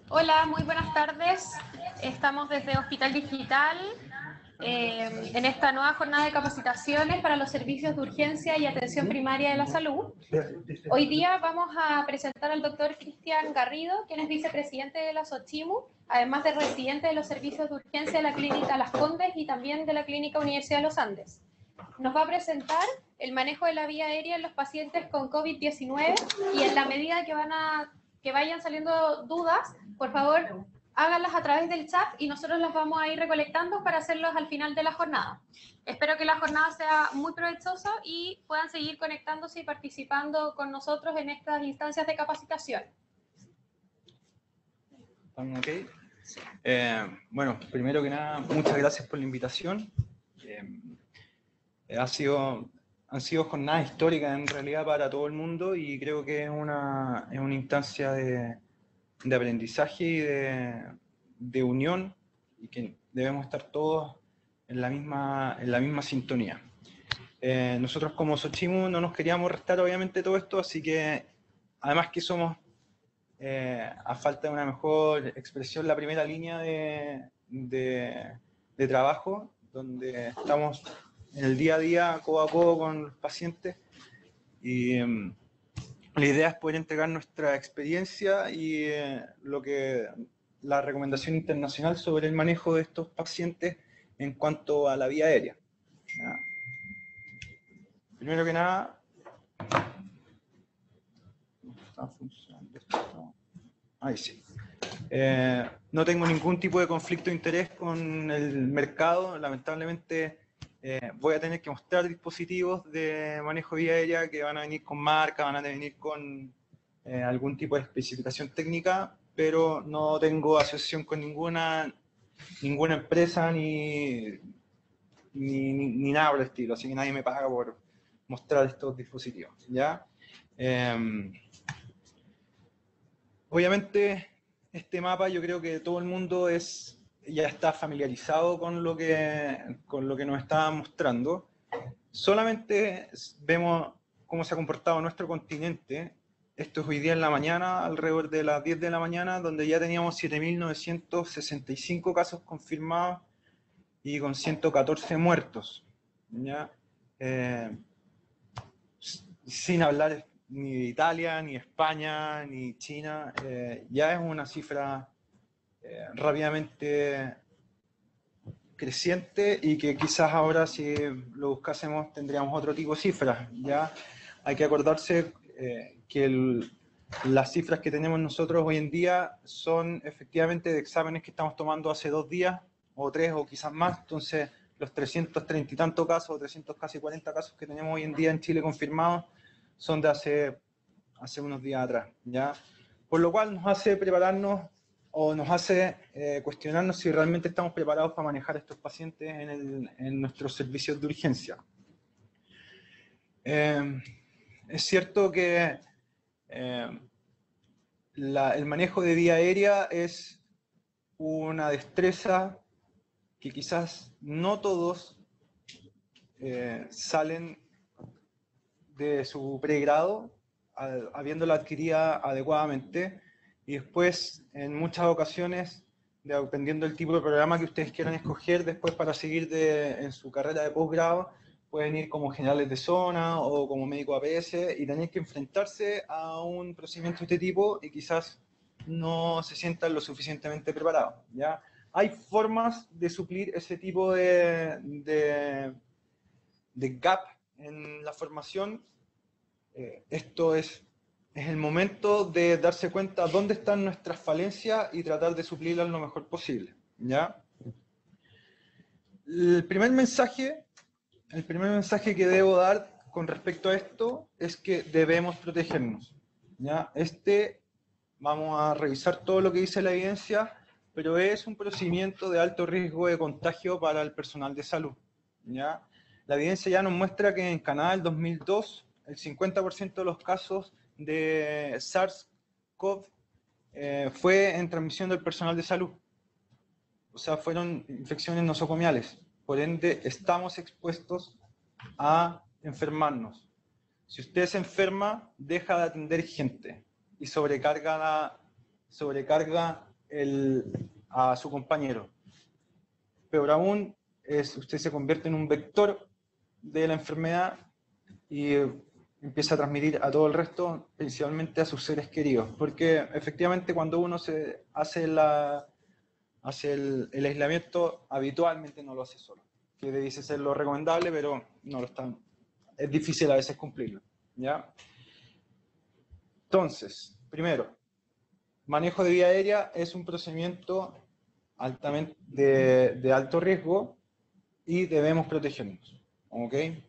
Hola, muy buenas tardes. Estamos desde Hospital Digital en esta nueva jornada de capacitaciones para los servicios de urgencia y atención primaria de la salud. Hoy día vamos a presentar al doctor Cristian Garrido, quien es vicepresidente de la SOCHIMU, además de residente de los servicios de urgencia de la Clínica Las Condes y también de la Clínica Universidad de los Andes. Nos va a presentar el manejo de la vía aérea en los pacientes con COVID-19 y en la medida que vayan saliendo dudas, por favor, háganlas a través del chat y nosotros las vamos a ir recolectando para hacerlos al final de la jornada. Espero que la jornada sea muy provechosa y puedan seguir conectándose y participando con nosotros en estas instancias de capacitación. Okay. Bueno, primero que nada, muchas gracias por la invitación. Han sido jornadas históricas en realidad para todo el mundo y creo que es una instancia de aprendizaje y de unión, y que debemos estar todos en la misma sintonía. Nosotros como SOCHIMU no nos queríamos restar obviamente todo esto, así que además que somos, a falta de una mejor expresión, la primera línea de trabajo, donde estamos en el día a día, codo a codo con los pacientes, y la idea es poder entregar nuestra experiencia y la recomendación internacional sobre el manejo de estos pacientes en cuanto a la vía aérea. Primero que nada, ¿está funcionando esto? Ahí sí. No tengo ningún tipo de conflicto de interés con el mercado. Lamentablemente voy a tener que mostrar dispositivos de manejo de vía aérea que van a venir con marca, van a venir con algún tipo de especificación técnica, pero no tengo asociación con ninguna empresa ni nada por el estilo, así que nadie me paga por mostrar estos dispositivos, ¿ya? Obviamente, este mapa, yo creo que todo el mundo ya está familiarizado con lo que nos está mostrando. Solamente vemos cómo se ha comportado nuestro continente. Esto es hoy día en la mañana, alrededor de las 10 de la mañana, donde ya teníamos 7.965 casos confirmados y con 114 muertos, ¿ya? Sin hablar ni de Italia, ni España, ni China. Ya es una cifra rápidamente creciente, y que quizás ahora, si lo buscásemos, tendríamos otro tipo de cifras. Ya hay que acordarse que las cifras que tenemos nosotros hoy en día son efectivamente de exámenes que estamos tomando hace 2 días, o 3, o quizás más. Entonces, los 330 y tantos casos, o 300 casi 40 casos que tenemos hoy en día en Chile confirmados, son de hace unos días atrás, ¿ya? Por lo cual nos hace prepararnos, o nos hace cuestionarnos si realmente estamos preparados para manejar a estos pacientes en nuestros servicios de urgencia. Es cierto que el manejo de vía aérea es una destreza que quizás no todos salen de su pregrado habiéndola adquirida adecuadamente, y después en muchas ocasiones, dependiendo del tipo de programa que ustedes quieran escoger después para seguir en su carrera de posgrado, pueden ir como generales de zona o como médico APS y tener que enfrentarse a un procedimiento de este tipo y quizás no se sientan lo suficientemente preparados, ¿ya? Hay formas de suplir ese tipo de gap en la formación. Esto es el momento de darse cuenta dónde están nuestras falencias y tratar de suplirlas lo mejor posible, ¿ya? El primer mensaje que debo dar con respecto a esto es que debemos protegernos, ¿ya? Vamos a revisar todo lo que dice la evidencia, pero es un procedimiento de alto riesgo de contagio para el personal de salud, ¿ya? La evidencia ya nos muestra que en Canadá, en 2002, el 50% de los casos de SARS-CoV fue en transmisión del personal de salud. O sea, fueron infecciones nosocomiales. Por ende, estamos expuestos a enfermarnos. Si usted se enferma, deja de atender gente y sobrecarga a su compañero. Peor aún, usted se convierte en un vector de la enfermedad y empieza a transmitir a todo el resto, principalmente a sus seres queridos. Porque efectivamente cuando uno hace el aislamiento, habitualmente no lo hace solo. Que dice ser lo recomendable, pero no lo está. Es difícil a veces cumplirlo, ¿ya? Entonces, primero, manejo de vía aérea es un procedimiento altamente de alto riesgo y debemos protegernos, ¿ok?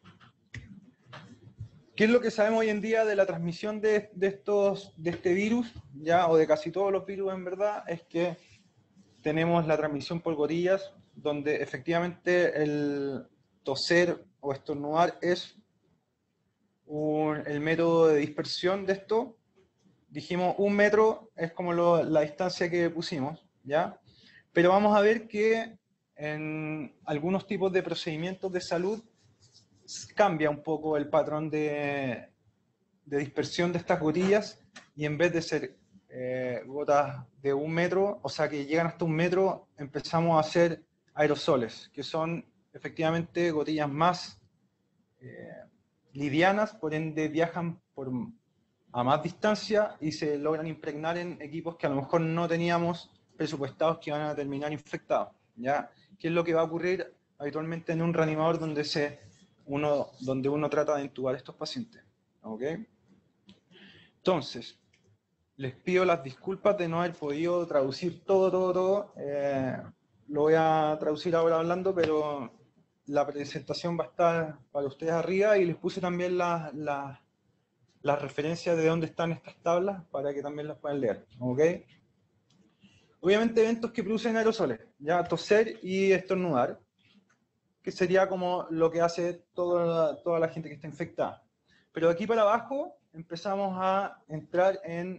¿Qué es lo que sabemos hoy en día de la transmisión de este virus, ya, o de casi todos los virus en verdad? Es que tenemos la transmisión por gotillas, donde efectivamente el toser o estornudar es el método de dispersión de esto. Dijimos 1 metro es como la distancia que pusimos, ¿ya? Pero vamos a ver que en algunos tipos de procedimientos de salud cambia un poco el patrón de dispersión de estas gotillas y en vez de ser gotas de 1 metro, o sea que llegan hasta 1 metro, empezamos a hacer aerosoles, que son efectivamente gotillas más livianas, por ende viajan a más distancia y se logran impregnar en equipos que a lo mejor no teníamos presupuestados que iban a terminar infectados, ¿ya? ¿Qué es lo que va a ocurrir habitualmente en un reanimador donde uno trata de intubar a estos pacientes? ¿Ok? Entonces, les pido las disculpas de no haber podido traducir todo. Lo voy a traducir ahora hablando, pero la presentación va a estar para ustedes arriba y les puse también las referencias de dónde están estas tablas para que también las puedan leer, ¿ok? Obviamente eventos que producen aerosoles, ya toser y estornudar, que sería como lo que hace toda la gente que está infectada. Pero de aquí para abajo empezamos a entrar en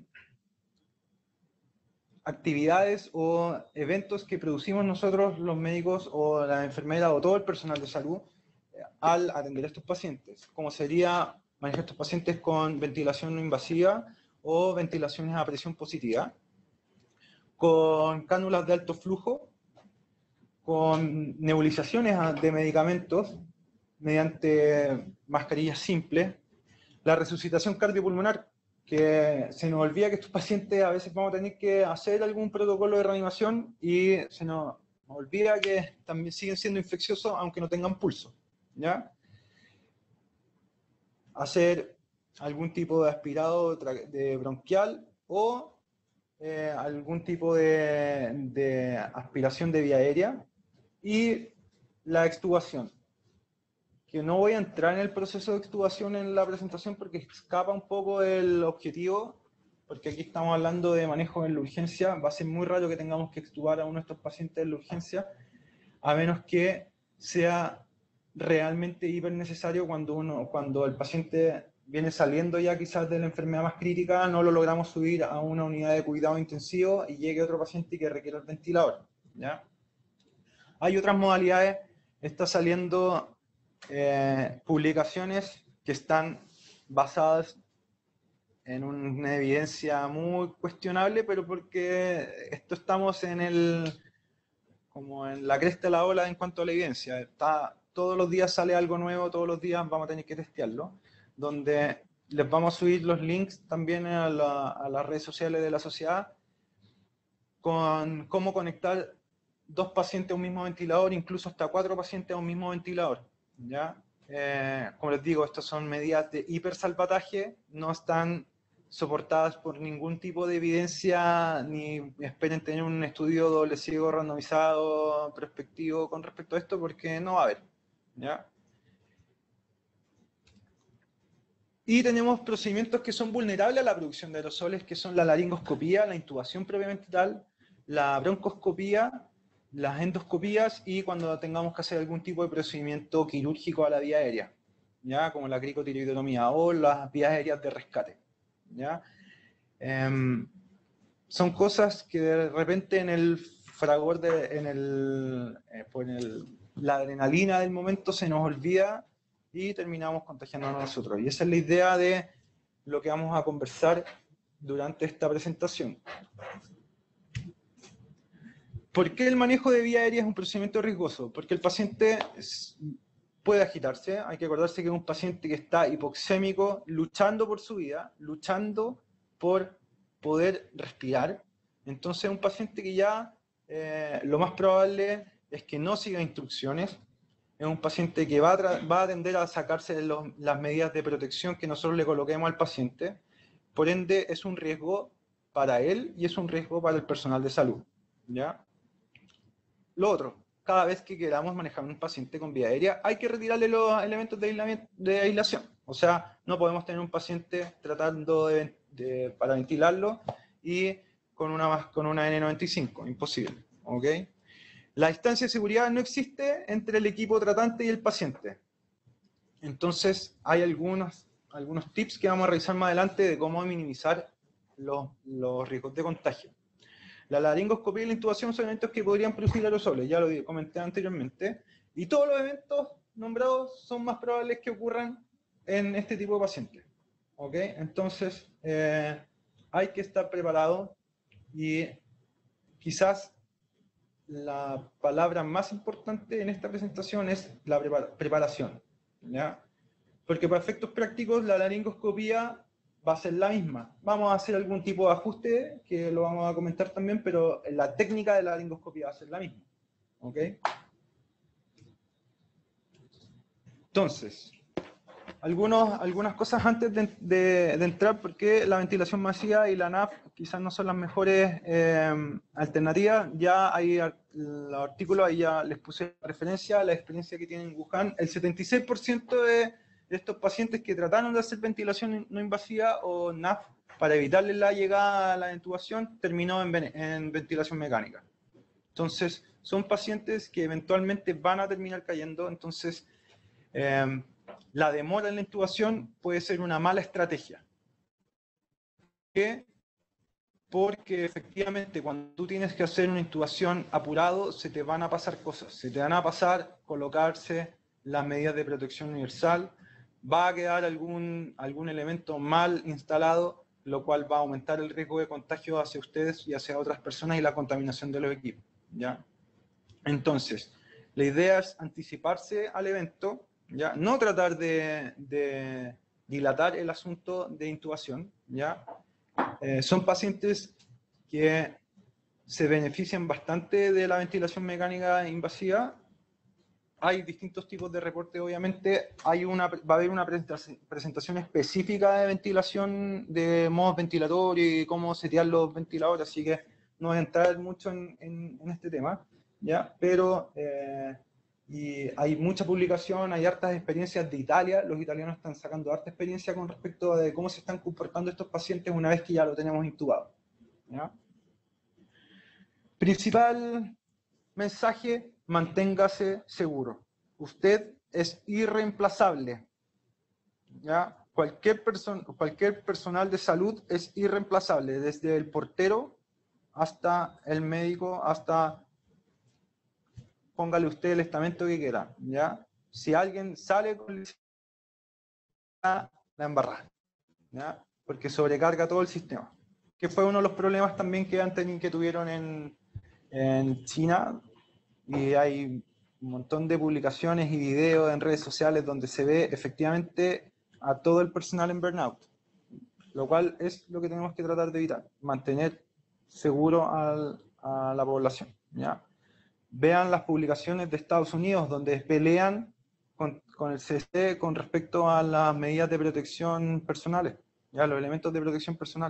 actividades o eventos que producimos nosotros los médicos o la enfermera o todo el personal de salud al atender a estos pacientes, como sería manejar estos pacientes con ventilación no invasiva o ventilaciones a presión positiva, con cánulas de alto flujo, con nebulizaciones de medicamentos mediante mascarillas simples, la resucitación cardiopulmonar, que se nos olvida que estos pacientes a veces vamos a tener que hacer algún protocolo de reanimación y se nos olvida que también siguen siendo infecciosos aunque no tengan pulso, ¿ya? Hacer algún tipo de aspirado de bronquial o algún tipo de aspiración de vía aérea y la extubación, que no voy a entrar en el proceso de extubación en la presentación porque escapa un poco del objetivo, porque aquí estamos hablando de manejo en la urgencia. Va a ser muy raro que tengamos que extubar a uno de estos pacientes en la urgencia, a menos que sea realmente hiper necesario cuando el paciente viene saliendo ya quizás de la enfermedad más crítica, no lo logramos subir a una unidad de cuidado intensivo y llegue otro paciente que requiere el ventilador, ¿ya? Hay otras modalidades, está saliendo publicaciones que están basadas en una evidencia muy cuestionable, pero porque estamos como en la cresta de la ola en cuanto a la evidencia. Todos los días sale algo nuevo, todos los días vamos a tener que testearlo, donde les vamos a subir los links también a las redes sociales de la sociedad con cómo conectar 2 pacientes a un mismo ventilador, incluso hasta 4 pacientes a un mismo ventilador, ¿ya? Como les digo, estas son medidas de hipersalvataje, no están soportadas por ningún tipo de evidencia, ni esperen tener un estudio doble ciego randomizado, prospectivo con respecto a esto, porque no va a haber, ¿ya? Y tenemos procedimientos que son vulnerables a la producción de aerosoles, que son la laringoscopía, la intubación propiamente tal, la broncoscopía, las endoscopías y cuando tengamos que hacer algún tipo de procedimiento quirúrgico a la vía aérea, ¿ya? Como la cricotiroidotomía o las vías aéreas de rescate, ¿ya? Son cosas que de repente en el fragor, la adrenalina del momento se nos olvida y terminamos contagiándonos nosotros. Y esa es la idea de lo que vamos a conversar durante esta presentación. ¿Por qué el manejo de vía aérea es un procedimiento riesgoso? Porque el paciente puede agitarse. Hay que acordarse que es un paciente que está hipoxémico, luchando por su vida, luchando por poder respirar. Entonces es un paciente que ya lo más probable es que no siga instrucciones. Es un paciente que va a tender a sacarse las medidas de protección que nosotros le coloquemos al paciente. Por ende, es un riesgo para él y es un riesgo para el personal de salud, ¿ya? Lo otro, cada vez que queramos manejar un paciente con vía aérea, hay que retirarle los elementos de aislación. O sea, no podemos tener un paciente tratando para ventilarlo y con una N95, imposible, ¿ok? La distancia de seguridad no existe entre el equipo tratante y el paciente. Entonces, hay algunos tips que vamos a revisar más adelante de cómo minimizar los riesgos de contagio. La laringoscopía y la intubación son eventos que podrían producir aerosoles, ya lo comenté anteriormente, y todos los eventos nombrados son más probables que ocurran en este tipo de pacientes. ¿Ok? Entonces, hay que estar preparado y quizás la palabra más importante en esta presentación es la preparación, ¿ya? Porque para efectos prácticos la laringoscopía va a ser la misma. Vamos a hacer algún tipo de ajuste, que lo vamos a comentar también, pero la técnica de la laringoscopía va a ser la misma. ¿Ok? Entonces, algunas cosas antes de entrar, porque la ventilación masiva y la NAF quizás no son las mejores alternativas. Ya hay los artículos, ahí ya les puse referencia a la experiencia que tienen en Wuhan. El 76% de estos pacientes que trataron de hacer ventilación no invasiva o NAF para evitarle la llegada a la intubación, terminó en ventilación mecánica. Entonces, son pacientes que eventualmente van a terminar cayendo. Entonces, la demora en la intubación puede ser una mala estrategia. ¿Por qué? Porque efectivamente cuando tú tienes que hacer una intubación apurado, se te van a pasar cosas. Se te van a pasar colocarse las medidas de protección universal, va a quedar algún elemento mal instalado, lo cual va a aumentar el riesgo de contagio hacia ustedes y hacia otras personas y la contaminación de los equipos, ¿ya? Entonces, la idea es anticiparse al evento, ¿ya? No tratar de dilatar el asunto de intubación, ¿ya? Son pacientes que se benefician bastante de la ventilación mecánica invasiva. Hay distintos tipos de reporte, obviamente. Va a haber una presentación específica de ventilación, de modos ventilatorios y cómo setear los ventiladores, así que no voy a entrar mucho en este tema, ¿ya? Pero y hay mucha publicación, hay hartas experiencias de Italia. Los italianos están sacando harta experiencia con respecto a cómo se están comportando estos pacientes una vez que ya lo tenemos intubado, ¿ya? Principal mensaje: manténgase seguro. Usted es irreemplazable, ¿ya? Cualquier personal de salud es irreemplazable, desde el portero hasta el médico, hasta, póngale usted el estamento que quiera, ¿ya? Si alguien sale con la embarrada, ¿ya? Porque sobrecarga todo el sistema. Que fue uno de los problemas también que tuvieron en China, y hay un montón de publicaciones y videos en redes sociales donde se ve efectivamente a todo el personal en burnout, lo cual es lo que tenemos que tratar de evitar, mantener seguro a la población, ¿ya? Vean las publicaciones de Estados Unidos donde pelean con el CDC con respecto a las medidas de protección personales, ¿ya? Los elementos de protección personal.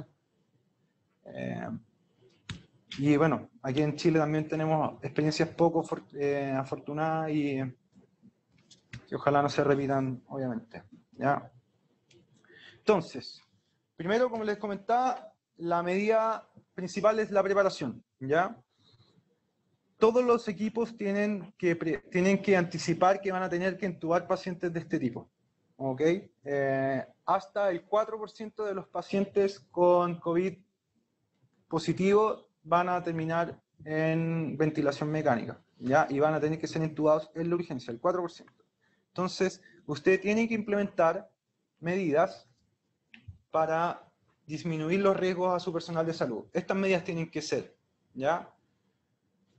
Y bueno, aquí en Chile también tenemos experiencias poco afortunadas y que ojalá no se repitan, obviamente, ¿ya? Entonces, primero, como les comentaba, la medida principal es la preparación, ¿ya? Todos los equipos tienen que anticipar que van a tener que intubar pacientes de este tipo, ¿ok? Hasta el 4% de los pacientes con COVID positivo van a terminar en ventilación mecánica, ¿ya? Y van a tener que ser intubados en la urgencia, el 4%. Entonces, usted tiene que implementar medidas para disminuir los riesgos a su personal de salud. Estas medidas tienen que ser, ¿ya?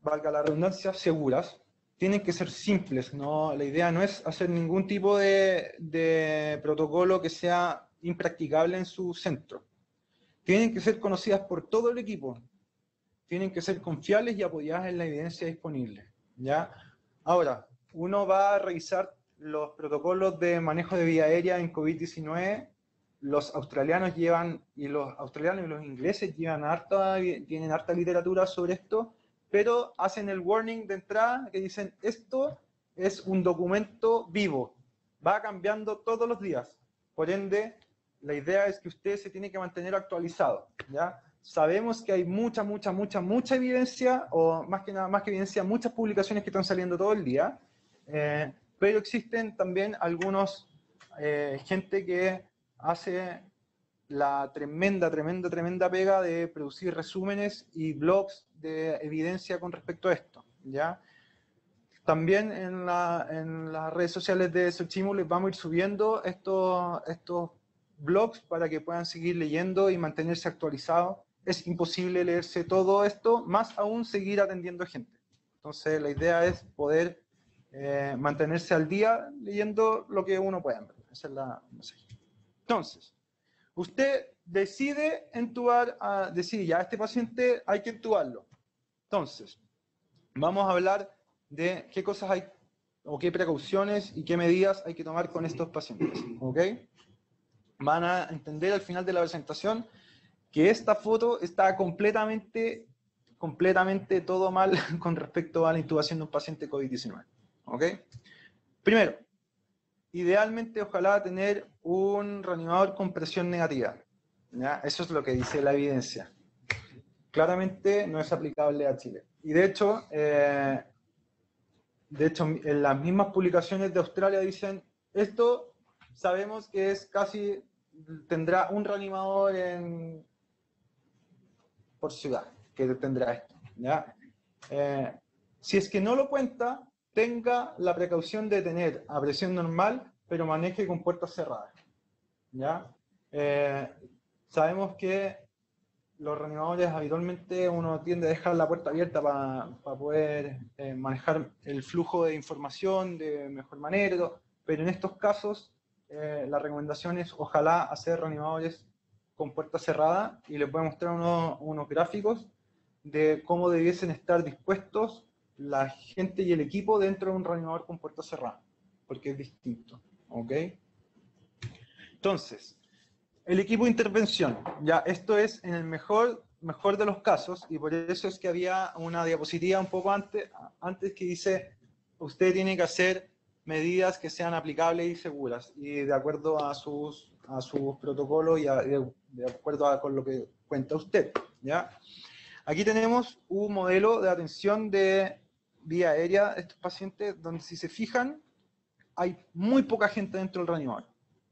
valga la redundancia, seguras. Tienen que ser simples, ¿no? La idea no es hacer ningún tipo de protocolo que sea impracticable en su centro. Tienen que ser conocidas por todo el equipo. Tienen que ser confiables y apoyadas en la evidencia disponible, ¿ya? Ahora, uno va a revisar los protocolos de manejo de vía aérea en COVID-19. Los australianos y los ingleses tienen harta literatura sobre esto, pero hacen el warning de entrada que dicen, esto es un documento vivo, va cambiando todos los días. Por ende, la idea es que usted se tiene que mantener actualizado, ¿ya? Sabemos que hay mucha evidencia, o más que evidencia, muchas publicaciones que están saliendo todo el día, pero existen también algunos, gente que hace la tremenda pega de producir resúmenes y blogs de evidencia con respecto a esto, ¿ya? También en las redes sociales de Sochimu les vamos a ir subiendo estos blogs para que puedan seguir leyendo y mantenerse actualizados. Es imposible leerse todo esto, más aún seguir atendiendo gente. Entonces la idea es poder mantenerse al día leyendo lo que uno pueda. Esa es la mensaje. Entonces, usted decide entubar, decide ya, a este paciente hay que entubarlo. Entonces, vamos a hablar de qué cosas hay, o qué precauciones y qué medidas hay que tomar con estos pacientes, ¿ok? Van a entender al final de la presentación que esta foto está completamente todo mal con respecto a la intubación de un paciente COVID-19, ¿ok? Primero, idealmente ojalá tener un reanimador con presión negativa, ¿ya? Eso es lo que dice la evidencia. Claramente no es aplicable a Chile. Y de hecho, en las mismas publicaciones de Australia dicen, esto sabemos que es casi, tendrá un reanimador por ciudad, que tendrá esto, ¿ya? Si es que no lo cuenta, tenga la precaución de tener a presión normal, pero maneje con puertas cerradas, ¿ya? Sabemos que los reanimadores habitualmente uno tiende a dejar la puerta abierta para poder manejar el flujo de información de mejor manera, pero en estos casos la recomendación es ojalá hacer reanimadores con puerta cerrada, y les voy a mostrar unos gráficos de cómo debiesen estar dispuestos la gente y el equipo dentro de un reanimador con puerta cerrada, porque es distinto, ¿ok? Entonces, el equipo de intervención, ya esto es en el mejor de los casos, y por eso es que había una diapositiva un poco antes que dice, usted tiene que hacer medidas que sean aplicables y seguras, y de acuerdo a sus protocolos y de acuerdo con lo que cuenta usted, ¿ya? Aquí tenemos un modelo de atención de vía aérea de estos pacientes, donde si se fijan, hay muy poca gente dentro del reanimador,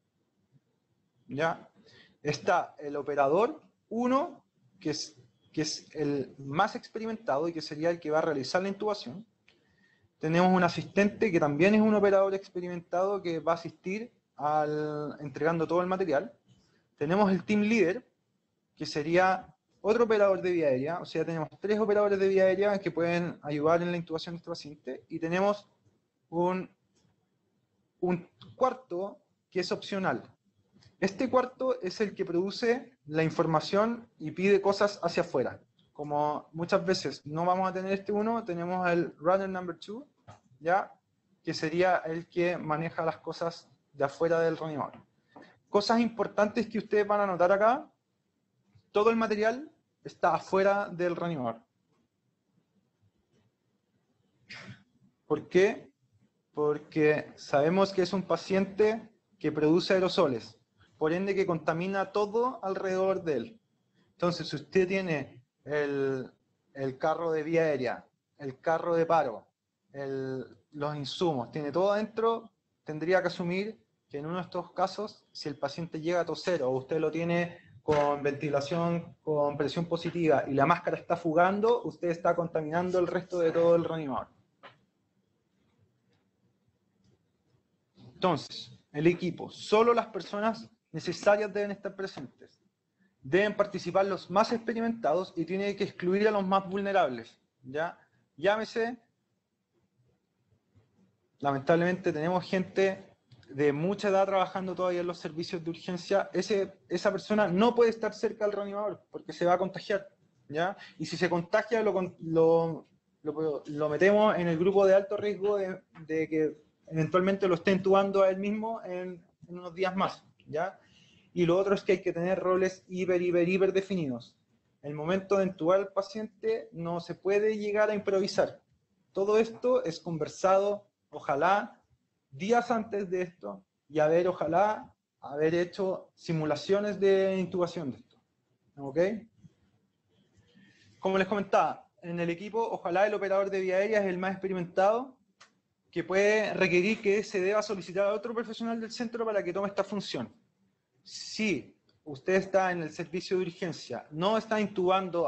¿ya? Está el operador 1, que es el más experimentado y que sería el que va a realizar la intubación. Tenemos un asistente que también es un operador experimentado que va a asistir entregando todo el material. Tenemos el team leader, que sería otro operador de vía aérea. O sea, tenemos 3 operadores de vía aérea que pueden ayudar en la intubación de este paciente. Y tenemos un cuarto que es opcional. Este cuarto es el que produce la información y pide cosas hacia afuera. Como muchas veces no vamos a tener este uno, tenemos el runner number 2, ¿ya? Que sería el que maneja las cosas de afuera del reanimador. Cosas importantes que ustedes van a notar acá: todo el material está afuera del reanimador. ¿Por qué? Porque sabemos que es un paciente que produce aerosoles, por ende que contamina todo alrededor de él. Entonces, si usted tiene el carro de vía aérea, el carro de paro, los insumos, tiene todo adentro, tendría que asumir que en uno de estos casos, si el paciente llega a toser o usted lo tiene con ventilación, con presión positiva y la máscara está fugando, usted está contaminando el resto de todo el reanimador. Entonces, el equipo, solo las personas necesarias deben estar presentes. Deben participar los más experimentados y tiene que excluir a los más vulnerables, ¿ya? Llámese, lamentablemente tenemos gente de mucha edad trabajando todavía en los servicios de urgencia. Esa persona no puede estar cerca del reanimador porque se va a contagiar, ¿ya? Y si se contagia, lo metemos en el grupo de alto riesgo de que eventualmente lo esté intubando a él mismo en unos días más, ¿ya? Y lo otro es que hay que tener roles hiper definidos. El momento de intubar al paciente no se puede llegar a improvisar. Todo esto es conversado, ojalá, días antes de esto, y ojalá, haber hecho simulaciones de intubación de esto. ¿Ok? Como les comentaba, en el equipo, ojalá el operador de vía aérea es el más experimentado, que puede requerir que se deba solicitar a otro profesional del centro para que tome esta función. Si usted está en el servicio de urgencia, no está intubando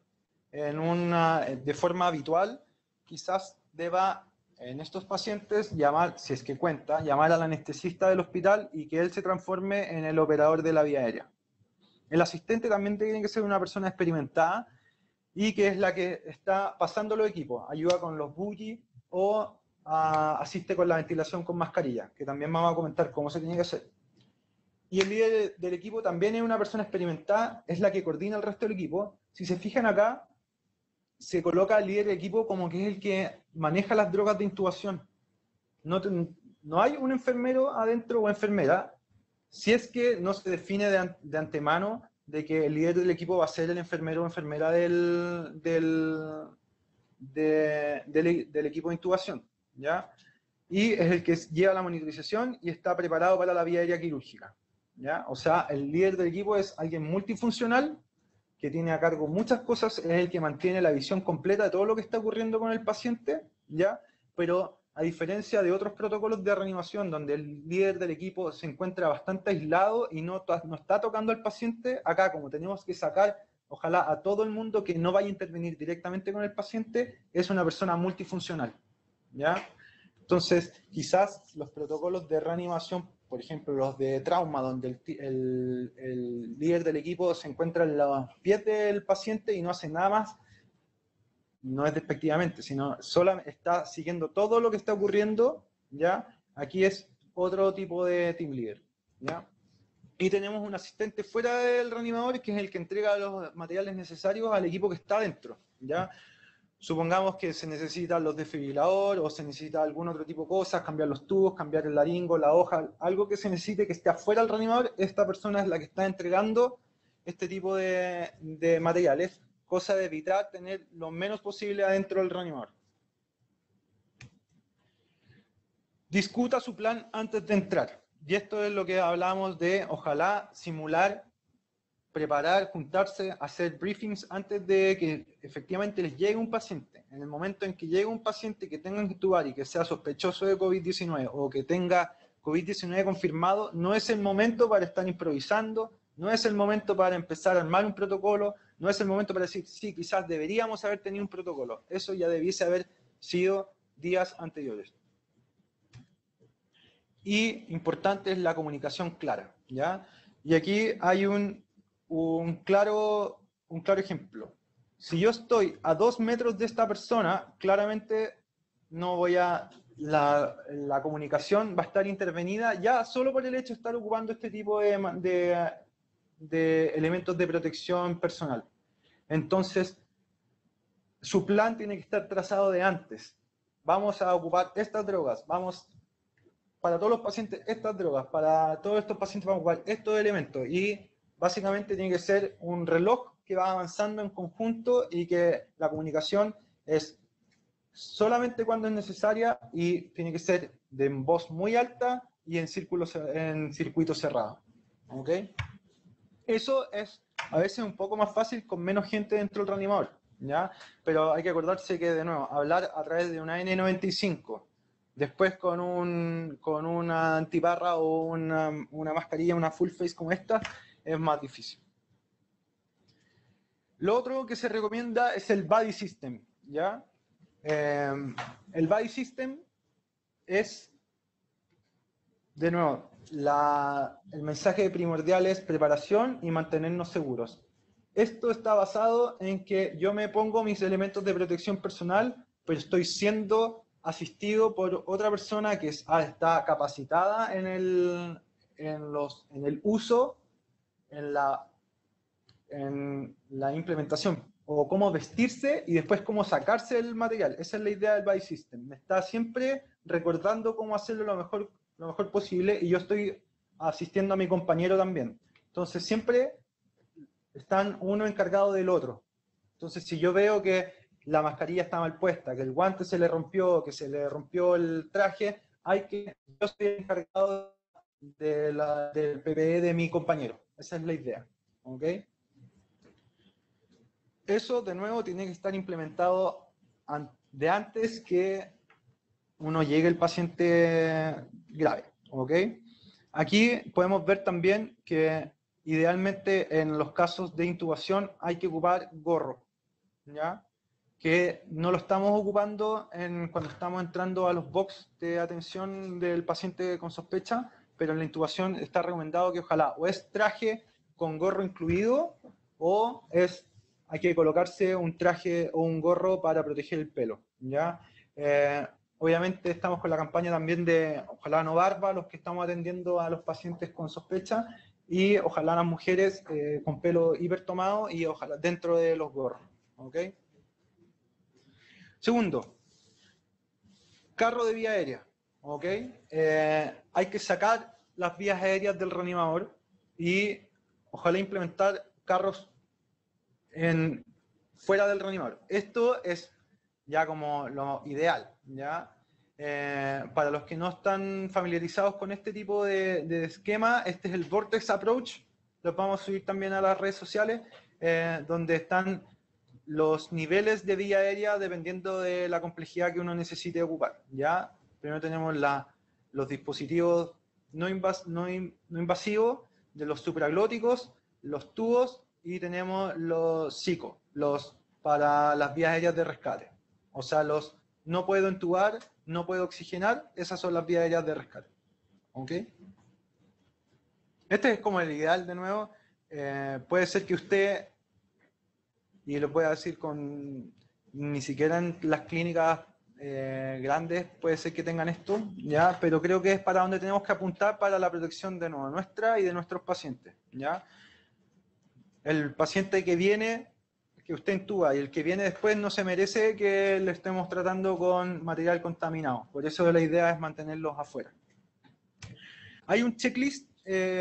de forma habitual, quizás deba en estos pacientes llamar, si es que cuenta, llamar al anestesista del hospital y que él se transforme en el operador de la vía aérea. El asistente también tiene que ser una persona experimentada y que es la que está pasando los equipos, ayuda con los buggy o asiste con la ventilación con mascarilla, que también vamos a comentar cómo se tiene que hacer. Y el líder del equipo también es una persona experimentada, es la que coordina el resto del equipo. Si se fijan acá, se coloca al líder del equipo como que es el que maneja las drogas de intubación. No hay un enfermero adentro o enfermera, si es que no se define de antemano de que el líder del equipo va a ser el enfermero o enfermera del equipo de intubación, ¿ya? Y es el que lleva la monitorización y está preparado para la vía aérea quirúrgica, ¿ya? O sea, el líder del equipo es alguien multifuncional que tiene a cargo muchas cosas, es el que mantiene la visión completa de todo lo que está ocurriendo con el paciente, ¿ya? Pero a diferencia de otros protocolos de reanimación, donde el líder del equipo se encuentra bastante aislado y no está tocando al paciente, acá como tenemos que sacar, ojalá a todo el mundo que no vaya a intervenir directamente con el paciente, es una persona multifuncional, ¿ya? Entonces, quizás los protocolos de reanimación, por ejemplo, los de trauma, donde el líder del equipo se encuentra en los pies del paciente y no hace nada más, no es despectivamente, sino solo está siguiendo todo lo que está ocurriendo, ¿ya? Aquí es otro tipo de team leader, ¿ya? Y tenemos un asistente fuera del reanimador, que es el que entrega los materiales necesarios al equipo que está dentro, ¿ya? Supongamos que se necesitan los desfibriladores o se necesita algún otro tipo de cosas, cambiar los tubos, cambiar el laringo, la hoja, algo que se necesite que esté afuera del reanimador, esta persona es la que está entregando este tipo de materiales, cosa de evitar tener lo menos posible adentro del reanimador. Discuta su plan antes de entrar. Y esto es lo que hablábamos de, ojalá, simular, preparar, juntarse, hacer briefings antes de que efectivamente les llegue un paciente. En el momento en que llegue un paciente que tengan que intubar y que sea sospechoso de COVID-19 o que tenga COVID-19 confirmado, no es el momento para estar improvisando, no es el momento para empezar a armar un protocolo, no es el momento para decir, sí, quizás deberíamos haber tenido un protocolo. Eso ya debiese haber sido días anteriores. Y importante es la comunicación clara, ¿ya? Y aquí hay un claro ejemplo. Si yo estoy a 2 metros de esta persona, claramente no voy a... La comunicación va a estar intervenida ya solo por el hecho de estar ocupando este tipo de elementos de protección personal. Entonces, su plan tiene que estar trazado de antes. Vamos a ocupar estas drogas, para todos los pacientes estas drogas, para todos estos pacientes vamos a ocupar estos elementos, y básicamente tiene que ser un reloj que va avanzando en conjunto y que la comunicación es solamente cuando es necesaria y tiene que ser de voz muy alta y en circuito cerrado. ¿Ok? Eso es a veces un poco más fácil con menos gente dentro del reanimador, ¿ya? Pero hay que acordarse que, de nuevo, hablar a través de una N95, después con una antiparra o una mascarilla, una full face como esta, es más difícil. Lo otro que se recomienda es el Buddy System, ¿ya? El Buddy System es, de nuevo, el mensaje primordial es preparación y mantenernos seguros. Esto está basado en que yo me pongo mis elementos de protección personal pero estoy siendo asistido por otra persona que está capacitada en el uso, en la implementación, o cómo vestirse y después cómo sacarse el material. Esa es la idea del Body System. Me está siempre recordando cómo hacerlo lo mejor posible, y yo estoy asistiendo a mi compañero también. Entonces siempre están uno encargado del otro. Entonces si yo veo que la mascarilla está mal puesta, que el guante se le rompió, que se le rompió el traje, yo estoy encargado del PPE de mi compañero. Esa es la idea. ¿Ok? Eso, de nuevo, tiene que estar implementado de antes que uno llegue el paciente grave. ¿Ok? Aquí podemos ver también que idealmente en los casos de intubación hay que ocupar gorro, ¿ya? Que no lo estamos ocupando cuando estamos entrando a los box de atención del paciente con sospecha, pero en la intubación está recomendado que ojalá o es traje con gorro incluido, o hay que colocarse un traje o un gorro para proteger el pelo, ¿ya? Obviamente estamos con la campaña también de ojalá no barba los que estamos atendiendo a los pacientes con sospecha, y ojalá las mujeres con pelo hipertomado y ojalá dentro de los gorros. ¿Ok? Segundo, carro de vía aérea. ¿Ok? Hay que sacar las vías aéreas del reanimador y ojalá implementar carros fuera del reanimador. Esto es ya como lo ideal, ¿ya? Para los que no están familiarizados con este tipo de esquema, este es el Vortex Approach. Lo vamos a subir también a las redes sociales, donde están los niveles de vía aérea dependiendo de la complejidad que uno necesite ocupar, ¿ya? Primero tenemos los dispositivos no invasivos, de los supraglóticos, los tubos, y tenemos los SICO, para las vías aéreas de rescate. O sea, los no puedo entubar, no puedo oxigenar, esas son las vías aéreas de rescate. ¿Ok? Este es como el ideal, de nuevo. Puede ser que usted, y lo pueda decir ni siquiera en las clínicas grandes puede ser que tengan esto, ¿ya? Pero creo que es para donde tenemos que apuntar para la protección de nuevo, nuestra y de nuestros pacientes, ¿ya? El paciente que viene, que usted intuba, y el que viene después no se merece que le estemos tratando con material contaminado. Por eso la idea es mantenerlos afuera. Hay un checklist.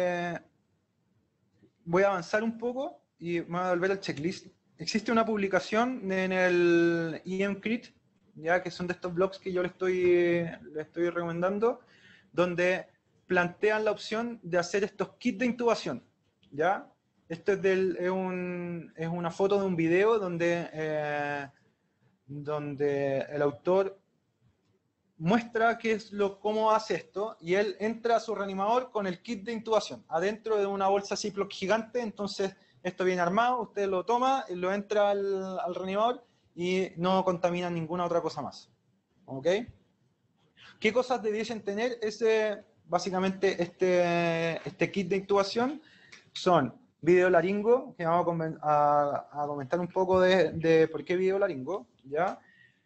Voy a avanzar un poco y me voy a volver al checklist. Existe una publicación en el EMCrit, ya que son de estos blogs que yo le estoy recomendando, donde plantean la opción de hacer estos kits de intubación, ¿ya? Esto es una foto de un video donde el autor muestra cómo hace esto, y él entra a su reanimador con el kit de intubación, adentro de una bolsa Ziploc gigante. Entonces esto viene armado, usted lo toma, lo entra al reanimador y no contamina ninguna otra cosa más. ¿Ok? ¿Qué cosas debiesen tener básicamente este kit de intubación? Son videolaringo, que vamos a comentar un poco de por qué videolaringo, ¿ya?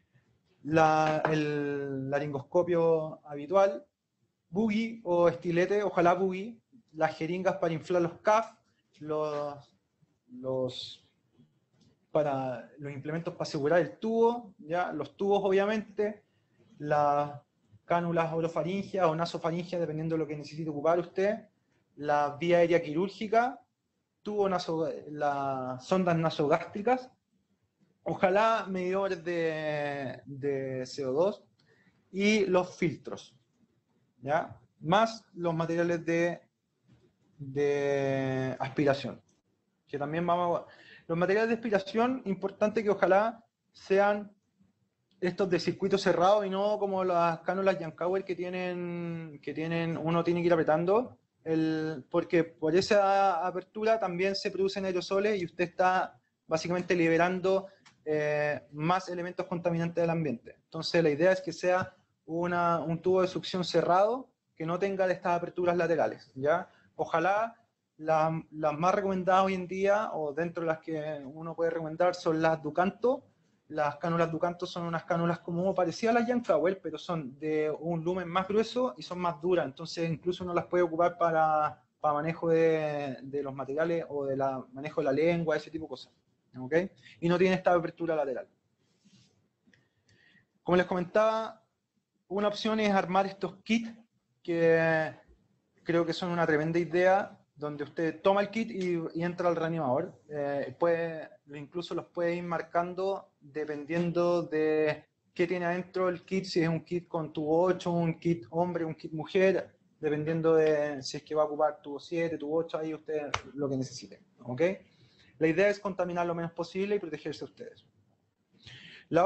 El laringoscopio habitual, buggy o estilete, ojalá buggy, las jeringas para inflar los CAF, para los implementos para asegurar el tubo, ¿ya? Los tubos obviamente, las cánulas orofaringeas o nasofaringeas, dependiendo de lo que necesite ocupar usted, la vía aérea quirúrgica, las sondas nasogástricas, ojalá medidores de CO2 y los filtros, ¿ya? Más los materiales de aspiración, que también los materiales de aspiración, importante que ojalá sean estos de circuito cerrado y no como las cánulas Yankauer que uno tiene que ir apretando, porque por esa apertura también se producen aerosoles y usted está básicamente liberando más elementos contaminantes del ambiente. Entonces la idea es que sea un tubo de succión cerrado que no tenga estas aperturas laterales, ¿ya? Ojalá las más recomendadas hoy en día, o dentro de las que uno puede recomendar, son las Ducanto, las cánulas Ducanto son unas cánulas como parecidas a las Yankauer, pero son de un lumen más grueso y son más duras, entonces incluso uno las puede ocupar para manejo de los materiales o de manejo de la lengua, ese tipo de cosas. ¿Ok? Y no tiene esta apertura lateral. Como les comentaba, una opción es armar estos kits que creo que son una tremenda idea, donde usted toma el kit y entra al reanimador. Incluso los puede ir marcando dependiendo de qué tiene adentro el kit, si es un kit con tubo 8, un kit hombre, un kit mujer, dependiendo de si es que va a ocupar tubo 7, tubo 8, ahí usted lo que necesite. ¿Ok? La idea es contaminar lo menos posible y protegerse a ustedes. Lo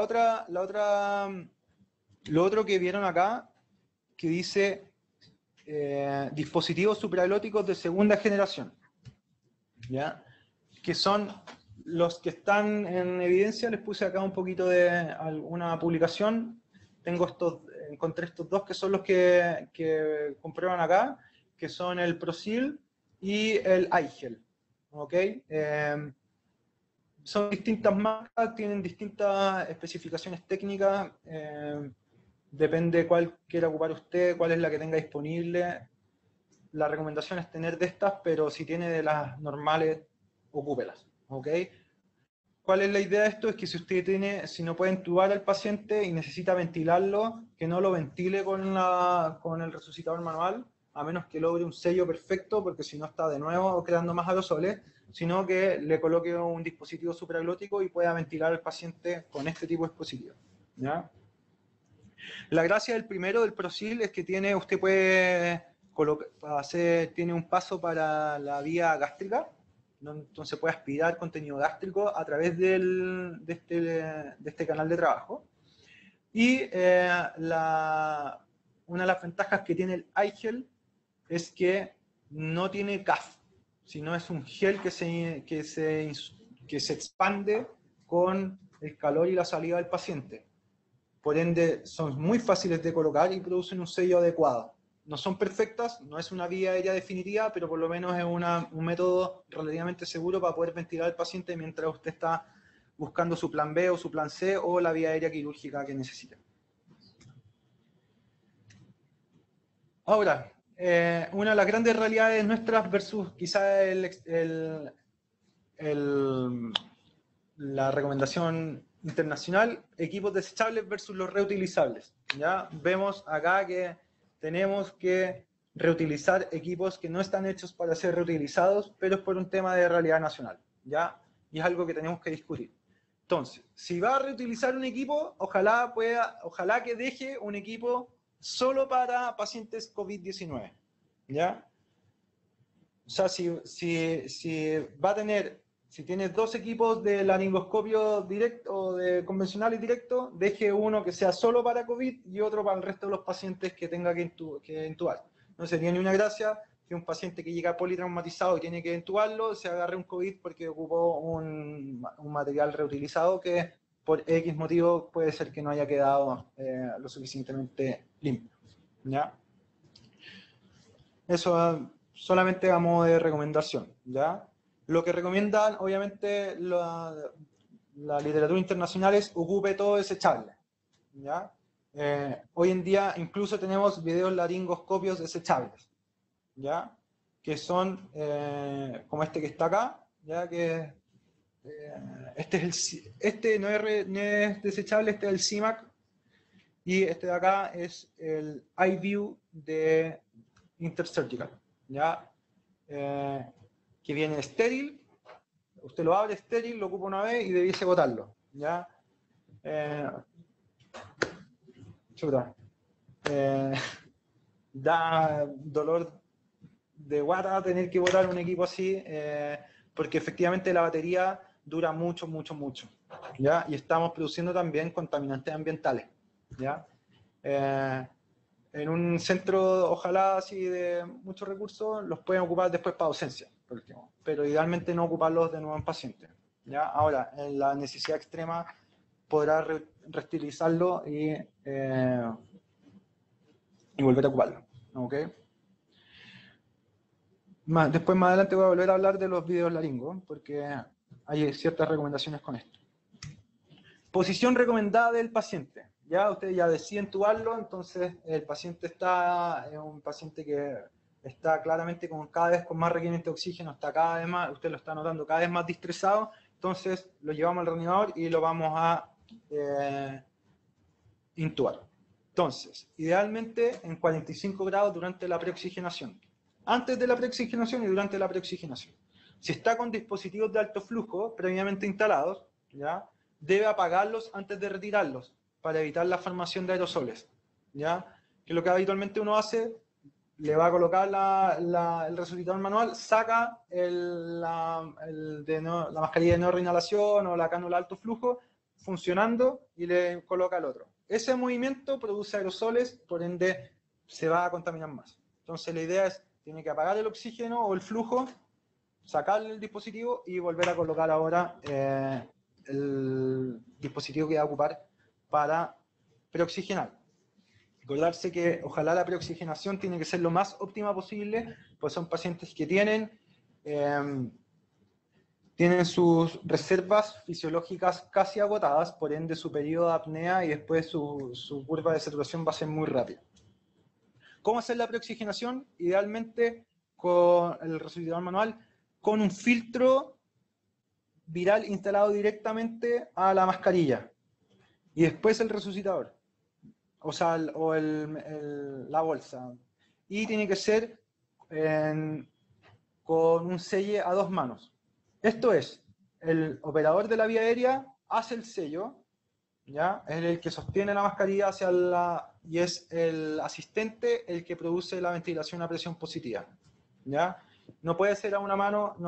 otro que vieron acá, que dice dispositivos supraglóticos de segunda generación, ¿ya? Que son los que están en evidencia. Les puse acá un poquito de alguna publicación. Encontré estos dos que son los que comprueban acá, que son el Procil y el Aigel. ¿Ok? Son distintas marcas, tienen distintas especificaciones técnicas. Depende cuál quiera ocupar usted, cuál es la que tenga disponible. La recomendación es tener de estas, pero si tiene de las normales, ocúpelas. ¿Ok? ¿Cuál es la idea de esto? Es que si no puede intubar al paciente y necesita ventilarlo, que no lo ventile con el resucitador manual, a menos que logre un sello perfecto, porque si no está de nuevo creando más aerosoles, sino que le coloque un dispositivo supraglótico y pueda ventilar al paciente con este tipo de dispositivo. ¿Ya? La gracia del primero, del Procil, es que usted puede tiene un paso para la vía gástrica, entonces puede aspirar contenido gástrico a través de este canal de trabajo. Y una de las ventajas que tiene el iGel es que no tiene CAF, sino es un gel que se expande con el calor y la salida del paciente. Por ende, son muy fáciles de colocar y producen un sello adecuado. No son perfectas, no es una vía aérea definitiva, pero por lo menos es un método relativamente seguro para poder ventilar al paciente mientras usted está buscando su plan B o su plan C o la vía aérea quirúrgica que necesite. Ahora, una de las grandes realidades nuestras versus quizás la recomendación internacional, equipos desechables versus los reutilizables. ¿Ya? Vemos acá que tenemos que reutilizar equipos que no están hechos para ser reutilizados, pero es por un tema de realidad nacional, ¿ya? Y es algo que tenemos que discutir. Entonces, si va a reutilizar un equipo, ojalá que deje un equipo solo para pacientes COVID-19, ¿ya? O sea, si va a tener, si tienes dos equipos de laringoscopio directo o de convencionales directo, deje uno que sea solo para COVID y otro para el resto de los pacientes que tenga que intubar. No sería ni una gracia que un paciente que llega politraumatizado y tiene que intubarlo se agarre un COVID porque ocupó un material reutilizado que por X motivo puede ser que no haya quedado lo suficientemente limpio. ¿Ya? Eso solamente a modo de recomendación, ¿ya? Lo que recomiendan, obviamente, la literatura internacional es ocupe todo desechable, ¿ya? Hoy en día incluso tenemos videos laringoscopios desechables, ¿ya? Que son como este que está acá, ¿ya? Que este no es desechable, este es el CIMAC, y este de acá es el iView de Intersurgical, ¿ya? Que viene estéril, usted lo abre estéril, lo ocupa una vez y debiese botarlo, ¿ya? Da dolor de guata tener que botar un equipo así, porque efectivamente la batería dura mucho, mucho, mucho, ¿ya? Y estamos produciendo también contaminantes ambientales, ¿ya? En un centro, ojalá así de muchos recursos, los pueden ocupar después para docencia, por último, pero idealmente no ocuparlos de nuevo en pacientes, ¿ya? Ahora, en la necesidad extrema, podrá reutilizarlo y volver a ocuparlo, ¿ok? Después, más adelante, voy a volver a hablar de los videos laringos, porque hay ciertas recomendaciones con esto. Posición recomendada del paciente. Ya usted ya decide intubarlo, entonces el paciente es un paciente que está claramente cada vez con más requerimiento de oxígeno, está cada vez más, usted lo está notando cada vez más distresado, entonces lo llevamos al reanimador y lo vamos a intubar. Entonces, idealmente en 45 grados durante la preoxigenación. Antes de la preoxigenación y durante la preoxigenación. Si está con dispositivos de alto flujo previamente instalados, ¿ya?, debe apagarlos antes de retirarlos para evitar la formación de aerosoles. ¿Ya? Que lo que habitualmente uno hace, le va a colocar el resucitador manual, saca la mascarilla de no reinhalación o la cánula de alto flujo funcionando y le coloca el otro. Ese movimiento produce aerosoles, por ende se va a contaminar más. Entonces la idea es, tiene que apagar el oxígeno o el flujo, sacarle el dispositivo y volver a colocar ahora el dispositivo que va a ocupar para preoxigenar. Recordarse que ojalá la preoxigenación tiene que ser lo más óptima posible, pues son pacientes que tienen sus reservas fisiológicas casi agotadas, por ende su periodo de apnea y después su curva de saturación va a ser muy rápida. ¿Cómo hacer la preoxigenación? Idealmente con el resucitador manual, con un filtro viral instalado directamente a la mascarilla y después el resucitador, o sea, la bolsa, y tiene que ser con un selle a 2 manos. Esto es, el operador de la vía aérea hace el sello, ¿ya? Es el que sostiene la mascarilla y es el asistente el que produce la ventilación a presión positiva, ¿ya? No puede ser a una mano,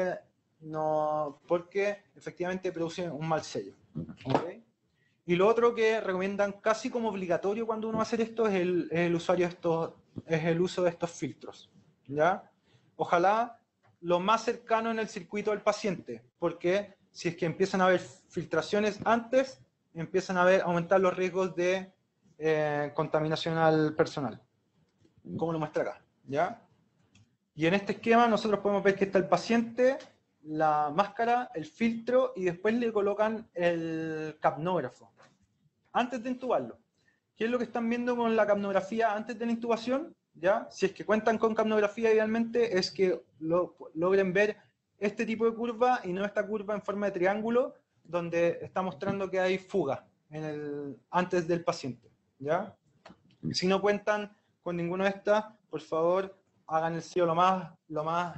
porque efectivamente produce un mal sello. ¿Okay? Y lo otro que recomiendan casi como obligatorio cuando uno va a hacer esto es el uso de estos filtros, ¿ya? Ojalá lo más cercano en el circuito del paciente, porque si es que empiezan a haber filtraciones antes, empiezan a aumentar los riesgos de contaminación al personal, como lo muestra acá, ¿ya? Y en este esquema nosotros podemos ver que está el paciente, la máscara, el filtro y después le colocan el capnógrafo antes de intubarlo. ¿Qué es lo que están viendo con la capnografía antes de la intubación? ¿Ya? Si es que cuentan con capnografía, idealmente es que logren ver este tipo de curva y no esta curva en forma de triángulo donde está mostrando que hay fuga antes del paciente, ¿ya? Si no cuentan con ninguna de estas, por favor hagan el sello lo más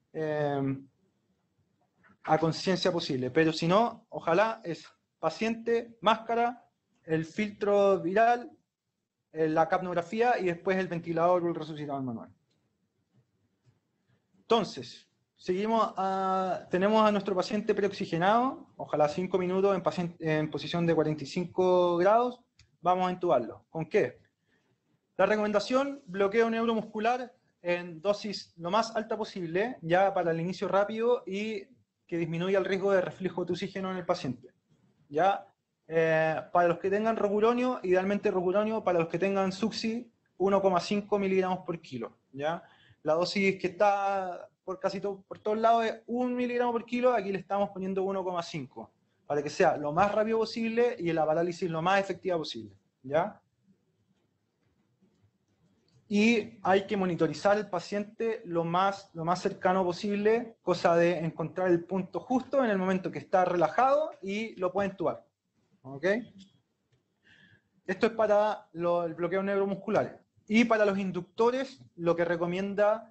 a conciencia posible, pero si no, ojalá es paciente, máscara, el filtro viral, la capnografía y después el ventilador o el resucitador manual. Entonces, tenemos a nuestro paciente preoxigenado, ojalá 5 minutos en posición de 45 grados, vamos a intubarlo. ¿Con qué? La recomendación, bloqueo neuromuscular en dosis lo más alta posible, ya para el inicio rápido y que disminuya el riesgo de reflujo de oxígeno en el paciente. ¿Ya? Para los que tengan rocuronio, idealmente rocuronio, para los que tengan succi, 1,5 miligramos por kilo. ¿Ya? La dosis que está por todos lados es 1 miligramo por kilo, aquí le estamos poniendo 1,5, para que sea lo más rápido posible y la parálisis lo más efectiva posible. ¿Ya? Y hay que monitorizar al paciente lo más cercano posible, cosa de encontrar el punto justo en el momento que está relajado y lo puede intubar. ¿Ok? Esto es para el bloqueo neuromuscular. Y para los inductores, lo que recomiendan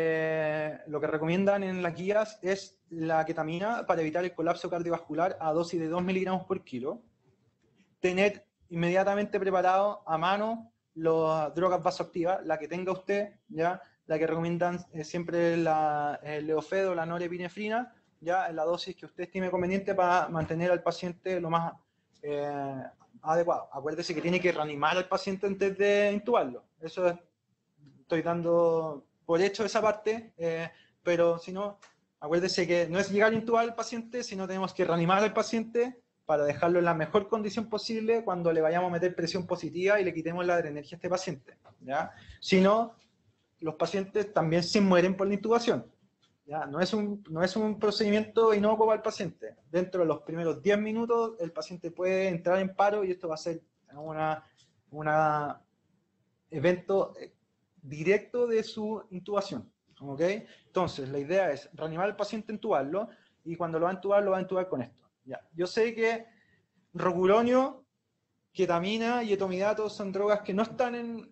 en las guías es la ketamina para evitar el colapso cardiovascular a dosis de 2 miligramos por kilo. Tener inmediatamente preparado a mano las drogas vasoactivas, la que tenga usted, ¿ya? La que recomiendan siempre el Leofedo o la norepinefrina, ya en la dosis que usted estime conveniente para mantener al paciente lo más adecuado. Acuérdese que tiene que reanimar al paciente antes de intubarlo. Eso estoy dando por hecho esa parte, pero si no, acuérdese que no es llegar a intubar al paciente, sino tenemos que reanimar al paciente para dejarlo en la mejor condición posible cuando le vayamos a meter presión positiva y le quitemos la adrenergia a este paciente, ¿ya? Si no, los pacientes también se mueren por la intubación. ¿ya? No es un procedimiento inocuo para el paciente. Dentro de los primeros 10 minutos, el paciente puede entrar en paro y esto va a ser un evento directo de su intubación. ¿Ok? Entonces, la idea es reanimar al paciente, entubarlo, y cuando lo va a entubar con esto. ¿Ya? Yo sé que rocuronio, ketamina y etomidato son drogas que no están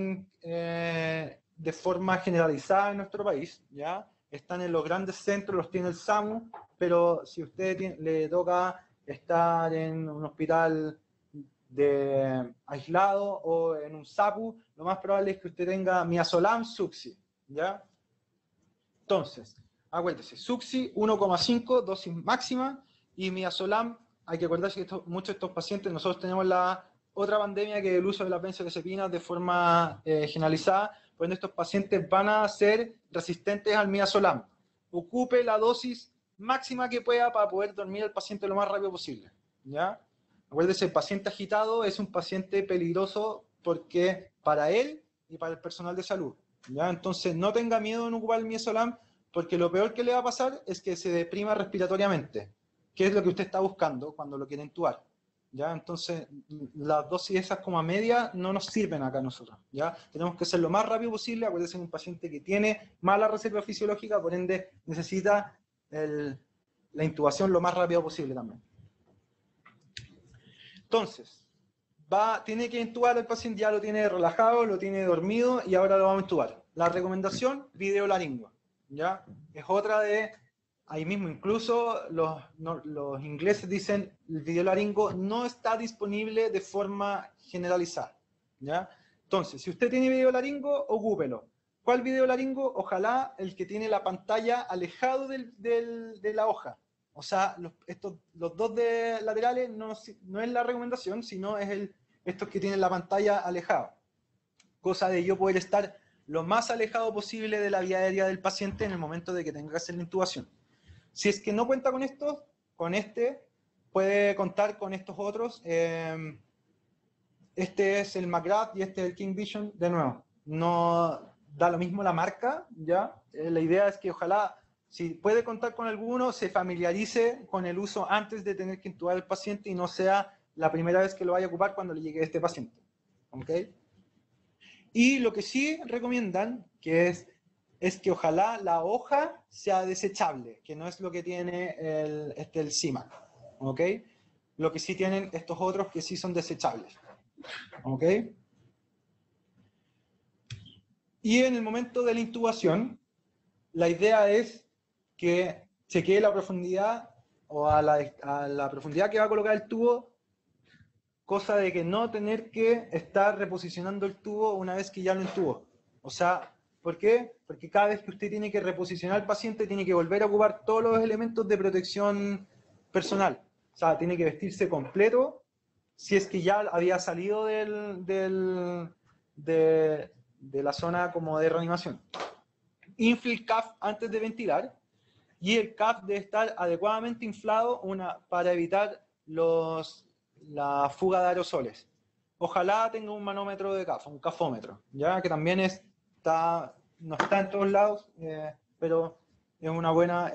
de forma generalizada en nuestro país, ¿ya? Están en los grandes centros, los tiene el SAMU, pero si usted le toca estar en un hospital aislado o en un SAPU, lo más probable es que usted tenga midazolam, Suxi, ¿ya? Entonces, acuérdese, Suxi 1,5, dosis máxima, y midazolam, hay que acordarse que muchos de estos pacientes, nosotros tenemos la otra pandemia que es el uso de las benzodiazepinas de forma generalizada, pues estos pacientes van a ser resistentes al midazolam. Ocupe la dosis máxima que pueda para poder dormir al paciente lo más rápido posible, ¿ya? Acuérdese, el paciente agitado es un paciente peligroso porque para él y para el personal de salud, ¿ya? Entonces no tenga miedo en ocupar el midazolam, porque lo peor que le va a pasar es que se deprima respiratoriamente, que es lo que usted está buscando cuando lo quiere intubar, ¿ya? Entonces las dosis esas como a media no nos sirven acá a nosotros, ¿ya? Tenemos que ser lo más rápido posible. Acuérdense, un paciente que tiene mala reserva fisiológica, por ende necesita la intubación lo más rápido posible también. Entonces, tiene que intubar al paciente, ya lo tiene relajado, lo tiene dormido y ahora lo vamos a intubar. La recomendación, videolaringo, ¿ya? Es otra de, ahí mismo, incluso los ingleses dicen el videolaringo no está disponible de forma generalizada, ¿ya? Entonces, si usted tiene videolaringo, ocúpelo. ¿Cuál videolaringo? Ojalá el que tiene la pantalla alejado de la hoja. O sea, los dos laterales no es la recomendación, sino es estos que tienen la pantalla alejada. Cosa de yo poder estar lo más alejado posible de la vía aérea del paciente en el momento de que tenga que hacer la intubación. Si es que no cuenta con estos, puede contar con estos otros. Este es el McGrath y este es el King Vision. De nuevo, no da lo mismo la marca, ¿ya? La idea es que ojalá, si puede contar con alguno, se familiarice con el uso antes de tener que intubar al paciente y no sea la primera vez que lo vaya a ocupar cuando le llegue este paciente. ¿Ok? Y lo que sí recomiendan es que ojalá la hoja sea desechable, que no es lo que tiene el CIMAC. ¿Ok? Lo que sí tienen estos otros que sí son desechables. ¿Ok? Y en el momento de la intubación, la idea es que chequee la profundidad o a la profundidad que va a colocar el tubo, cosa de que no tener que estar reposicionando el tubo una vez que ya lo intubó. O sea, ¿por qué? Porque cada vez que usted tiene que reposicionar al paciente, tiene que volver a ocupar todos los elementos de protección personal. O sea, tiene que vestirse completo si es que ya había salido de la zona como de reanimación. Infle el CAF antes de ventilar, y el CAF debe estar adecuadamente inflado para evitar la fuga de aerosoles. Ojalá tenga un manómetro de CAF, un cafómetro, ya que también no está en todos lados, pero es una buena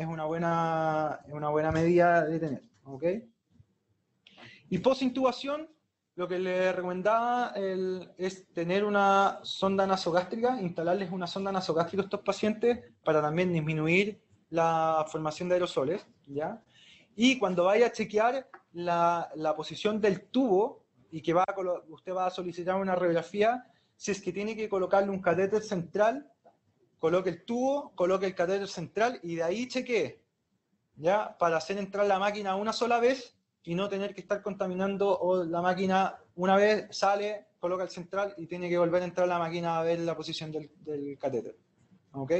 medida de tener. ¿Ok? Y post-intubación, lo que le recomendaba es tener una sonda nasogástrica, instalarles una sonda nasogástrica a estos pacientes para también disminuir la formación de aerosoles, ¿ya? Y cuando vaya a chequear la posición del tubo y que usted va a solicitar una radiografía, si es que tiene que colocarle un catéter central, coloque el tubo, coloque el catéter central y de ahí chequee, ¿ya? Para hacer entrar la máquina una sola vez y no tener que estar contaminando, o la máquina una vez sale, coloca el central y tiene que volver a entrar la máquina a ver la posición del catéter. ¿Ok?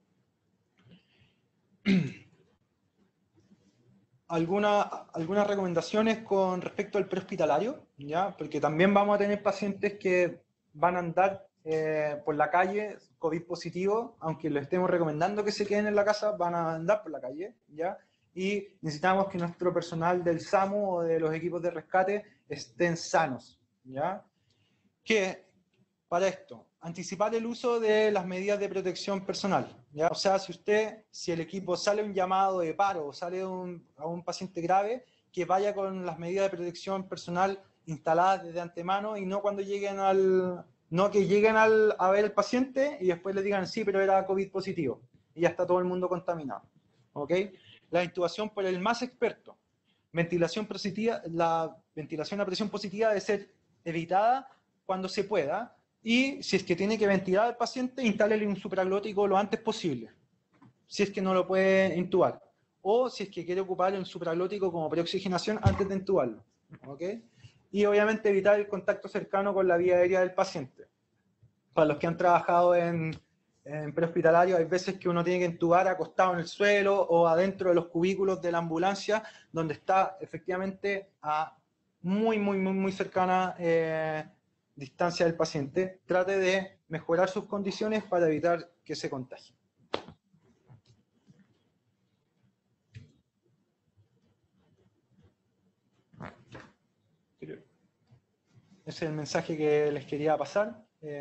Algunas recomendaciones con respecto al prehospitalario, ¿ya? Porque también vamos a tener pacientes que van a andar por la calle COVID positivo, aunque les estemos recomendando que se queden en la casa, van a andar por la calle, ¿ya? Y necesitamos que nuestro personal del SAMU o de los equipos de rescate estén sanos, ¿ya? Que para esto anticipar el uso de las medidas de protección personal, ¿ya? O sea, si el equipo sale un llamado de paro o sale a un paciente grave, que vaya con las medidas de protección personal instaladas desde antemano y no cuando lleguen no que lleguen a ver al paciente y después le digan sí, pero era COVID positivo y ya está todo el mundo contaminado. ¿Ok? La intubación por el más experto. Ventilación positiva, la ventilación a presión positiva debe ser evitada cuando se pueda, y si es que tiene que ventilar al paciente, instálele un supraglótico lo antes posible, si es que no lo puede intubar, o si es que quiere ocupar un supraglótico como preoxigenación antes de intubarlo. ¿Ok? Y obviamente evitar el contacto cercano con la vía aérea del paciente. Para los que han trabajado en prehospitalario, hay veces que uno tiene que intubar acostado en el suelo o adentro de los cubículos de la ambulancia, donde está efectivamente a muy cercana distancia del paciente. Trate de mejorar sus condiciones para evitar que se contagie. Ese es el mensaje que les quería pasar.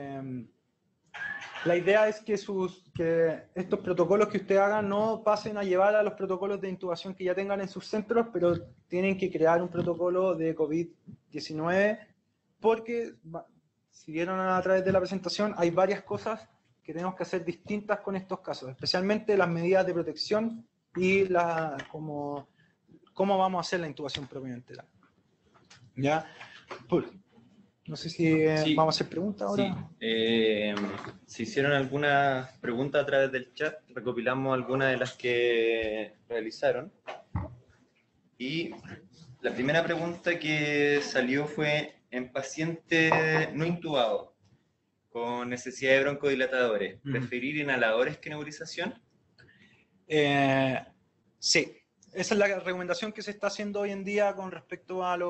La idea es que estos protocolos que ustedes hagan no pasen a llevar a los protocolos de intubación que ya tengan en sus centros, pero tienen que crear un protocolo de COVID-19, porque, si vieron a través de la presentación, hay varias cosas que tenemos que hacer distintas con estos casos, especialmente las medidas de protección y cómo vamos a hacer la intubación propiamente. ¿Ya? No sé si Sí, vamos a hacer preguntas ahora. Sí, se hicieron algunas preguntas a través del chat, recopilamos algunas de las que realizaron. Y la primera pregunta que salió fue: en paciente no intubado, con necesidad de broncodilatadores, ¿preferir inhaladores que nebulización? Sí, esa es la recomendación que se está haciendo hoy en día con respecto a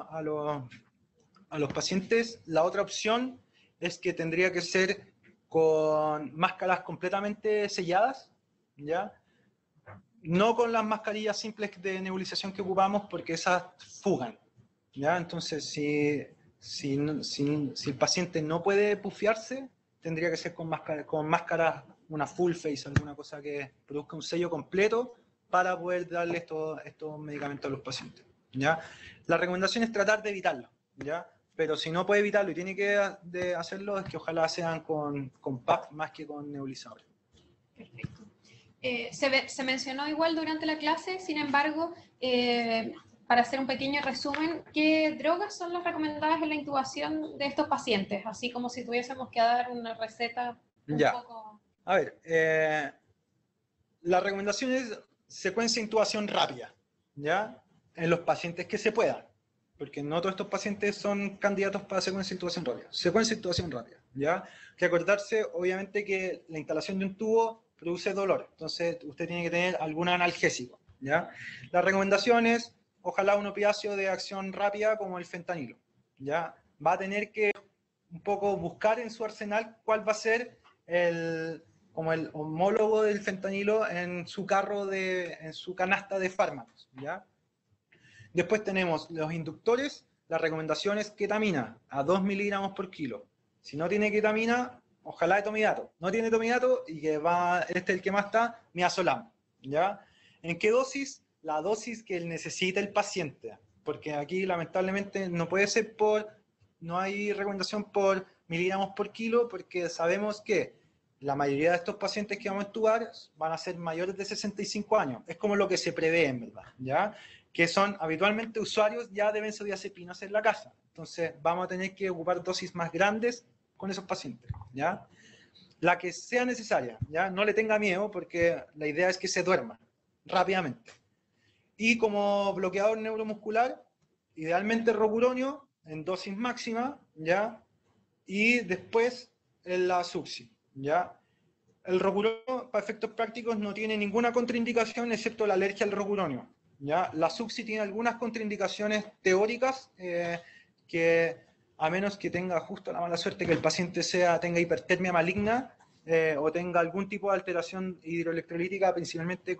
los pacientes. La otra opción es que tendría que ser con máscaras completamente selladas, ¿ya? No con las mascarillas simples de nebulización que ocupamos, porque esas fugan, ¿ya? Entonces, si el paciente no puede pufiarse, tendría que ser con máscaras, una full face, alguna cosa que produzca un sello completo para poder darle estos medicamentos a los pacientes, ¿ya? La recomendación es tratar de evitarlo, ¿ya? Pero si no puede evitarlo y tiene que hacerlo, es que ojalá sean con PAP más que con nebulizadores. Perfecto. Se mencionó igual durante la clase, sin embargo, para hacer un pequeño resumen, ¿qué drogas son las recomendadas en la intubación de estos pacientes? Así como si tuviésemos que dar una receta un poco... A ver, la recomendación es secuencia de intubación rápida, ¿ya? En los pacientes que se puedan, porque no todos estos pacientes son candidatos para secuencia de intubación rápida. Secuencia de intubación rápida, ¿ya? Que acordarse, obviamente, que la instalación de un tubo produce dolor, entonces usted tiene que tener algún analgésico, ¿ya? La recomendación es, ojalá un opiáceo de acción rápida como el fentanilo, ¿ya? Va a tener que un poco buscar en su arsenal cuál va a ser como el homólogo del fentanilo en su en su canasta de fármacos, ¿ya? Después tenemos los inductores. La recomendación es ketamina a 2 miligramos por kilo. Si no tiene ketamina, ojalá etomidato. No tiene etomidato y este es el que más está, midazolam, ¿ya? ¿En qué dosis? La dosis que necesita el paciente, porque aquí lamentablemente no hay recomendación por miligramos por kilo, porque sabemos que la mayoría de estos pacientes que vamos a intubar van a ser mayores de 65 años. Es como lo que se prevé, en verdad, ¿ya? Que son habitualmente usuarios ya de benzodiazepinas en la casa. Entonces vamos a tener que ocupar dosis más grandes con esos pacientes, ¿ya? La que sea necesaria, ¿ya? No le tenga miedo, porque la idea es que se duerma rápidamente. Y como bloqueador neuromuscular, idealmente rocuronio en dosis máxima, ¿ya? Y después la succi, ¿ya? El rocuronio, para efectos prácticos, no tiene ninguna contraindicación excepto la alergia al rocuronio, ¿ya? La succi tiene algunas contraindicaciones teóricas, que a menos que tenga justo la mala suerte que el paciente tenga hipertermia maligna, o tenga algún tipo de alteración hidroelectrolítica, principalmente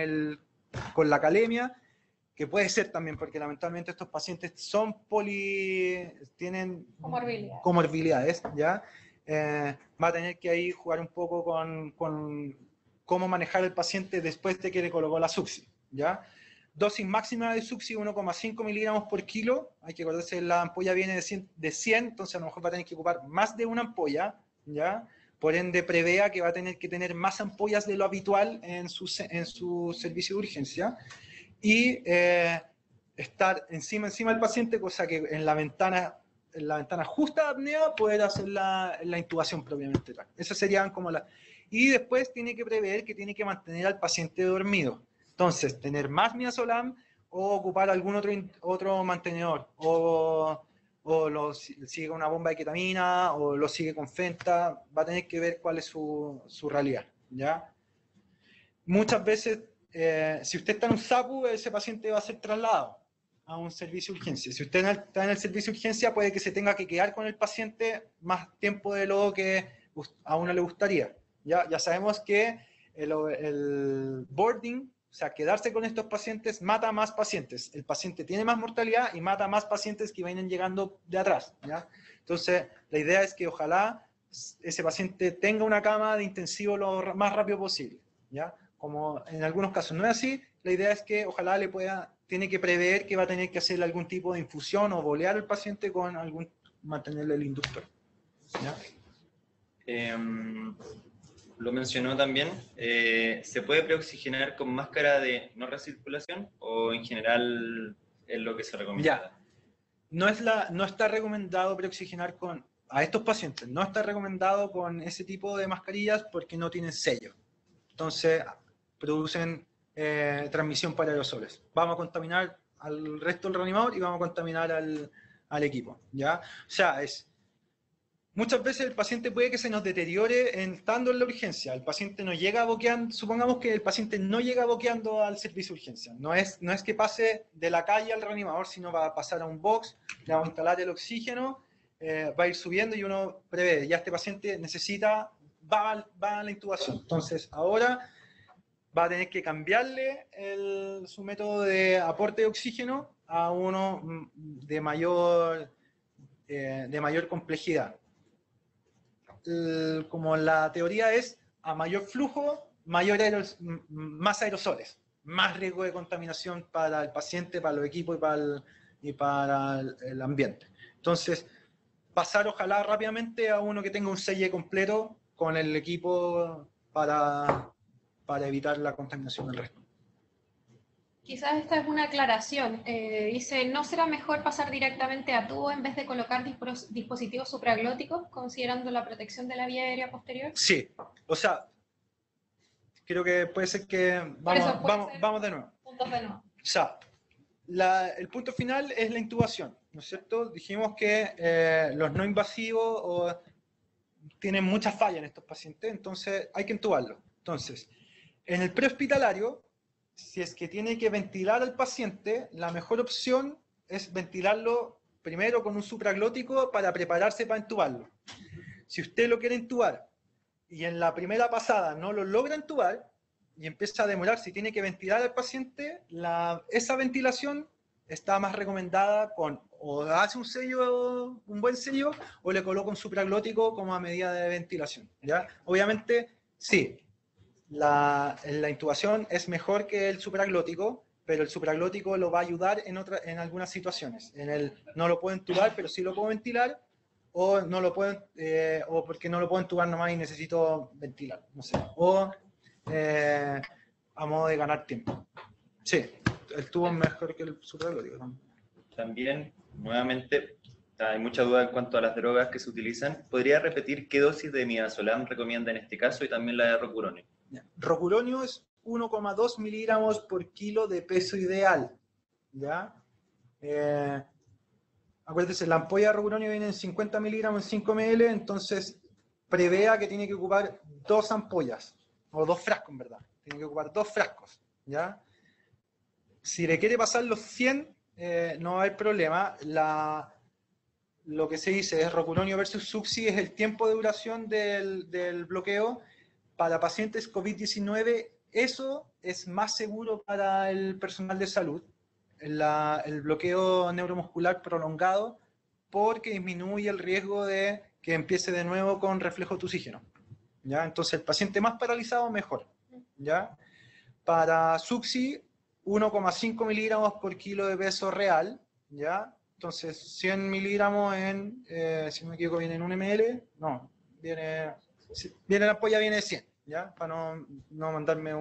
con la calemia, que puede ser también, porque lamentablemente estos pacientes tienen comorbilidades, ¿ya? va a tener que ahí jugar un poco con cómo manejar el paciente después de que le colocó la Suxi, ¿ya? Dosis máxima de Suxi 1,5 miligramos por kilo. Hay que acordarse que la ampolla viene de 100, entonces a lo mejor va a tener que ocupar más de una ampolla, ¿ya? Por ende, prevea que va a tener que tener más ampollas de lo habitual en su servicio de urgencia. Y estar encima del paciente, cosa que en la ventana justa de apnea poder hacer la intubación propiamente tal. Esas serían como las... Y después tiene que prever que tiene que mantener al paciente dormido. Entonces, tener más midazolam o ocupar algún otro mantenedor, o lo sigue con una bomba de ketamina, o lo sigue con Fenta, va a tener que ver cuál es su realidad, ¿ya? Muchas veces, si usted está en un SAPU, ese paciente va a ser trasladado a un servicio de urgencia. Si usted está en el servicio de urgencia, puede que se tenga que quedar con el paciente más tiempo de lo que a uno le gustaría. Ya sabemos que el boarding, o sea, quedarse con estos pacientes mata a más pacientes. El paciente tiene más mortalidad y mata a más pacientes que vienen llegando de atrás, ¿ya? Entonces, la idea es que ojalá ese paciente tenga una cama de intensivo lo más rápido posible, ¿ya? Como en algunos casos no es así, la idea es que ojalá tiene que prever que va a tener que hacer algún tipo de infusión o bolear al paciente con mantenerle el inductor, ¿ya? Lo mencionó también, ¿se puede preoxigenar con máscara de no recirculación o en general es lo que se recomienda? Ya, no está recomendado preoxigenar a estos pacientes, no está recomendado con ese tipo de mascarillas porque no tienen sello. Entonces, producen transmisión para aerosoles. Vamos a contaminar al resto del reanimador y vamos a contaminar al equipo, ¿ya? O sea, muchas veces el paciente puede que se nos deteriore estando en la urgencia. El paciente no llega boqueando, supongamos que el paciente no llega boqueando al servicio de urgencia. No es que pase de la calle al reanimador, sino va a pasar a un box, le vamos a instalar el oxígeno, va a ir subiendo y uno prevé, ya este paciente va a la intubación. Entonces, ahora va a tener que cambiarle su método de aporte de oxígeno a uno de mayor complejidad. Como la teoría es, a mayor flujo, más aerosoles, más riesgo de contaminación para el paciente, para los equipos y para el ambiente. Entonces, pasar ojalá rápidamente a uno que tenga un selle completo con el equipo para evitar la contaminación del resto. Quizás esta es una aclaración. Dice, ¿no será mejor pasar directamente a tubo en vez de colocar dispositivos supraglóticos, considerando la protección de la vía aérea posterior? Sí, o sea, creo que puede ser que... Vamos de nuevo. Puntos de nuevo. O sea, el punto final es la intubación, ¿no es cierto? Dijimos que los no invasivos tienen muchas fallas en estos pacientes, entonces hay que intubarlos. Entonces, en el prehospitalario, si es que tiene que ventilar al paciente, la mejor opción es ventilarlo primero con un supraglótico para prepararse para intubarlo. Si usted lo quiere intubar y en la primera pasada no lo logra intubar y empieza a demorar, si tiene que ventilar al paciente, esa ventilación está más recomendada o hace un buen sello o le coloca un supraglótico como a medida de ventilación, ¿ya? Obviamente, sí. La intubación es mejor que el supraglótico, pero el supraglótico lo va a ayudar en algunas situaciones. No lo puedo intubar, pero sí lo puedo ventilar, o o porque no lo puedo intubar nomás y necesito ventilar, no sé. O a modo de ganar tiempo. Sí, el tubo es mejor que el supraglótico. También, nuevamente, hay mucha duda en cuanto a las drogas que se utilizan. ¿Podría repetir qué dosis de midazolam recomienda en este caso y también la de rocuronio? Rocuronio es 1,2 miligramos por kilo de peso ideal, ¿ya? Acuérdense, la ampolla de rocuronio viene en 50 miligramos en 5 ml, entonces prevea que tiene que ocupar 2 ampollas, o 2 frascos, en verdad. Tiene que ocupar 2 frascos, ¿ya? Si le quiere pasar los 100, no hay problema. Lo que se dice es rocuronio versus Suxi, es el tiempo de duración del bloqueo. Para pacientes COVID-19, eso es más seguro para el personal de salud, el bloqueo neuromuscular prolongado, porque disminuye el riesgo de que empiece de nuevo con reflejo de oxígeno. ¿Ya? Entonces, el paciente más paralizado, mejor. ¿Ya? Para SUCSI, 1,5 miligramos por kilo de peso real. ¿Ya? Entonces, 100 miligramos en, si no me equivoco, viene en 1 ml. No, viene la ampolla, viene de 100. ¿Ya? Para no mandarme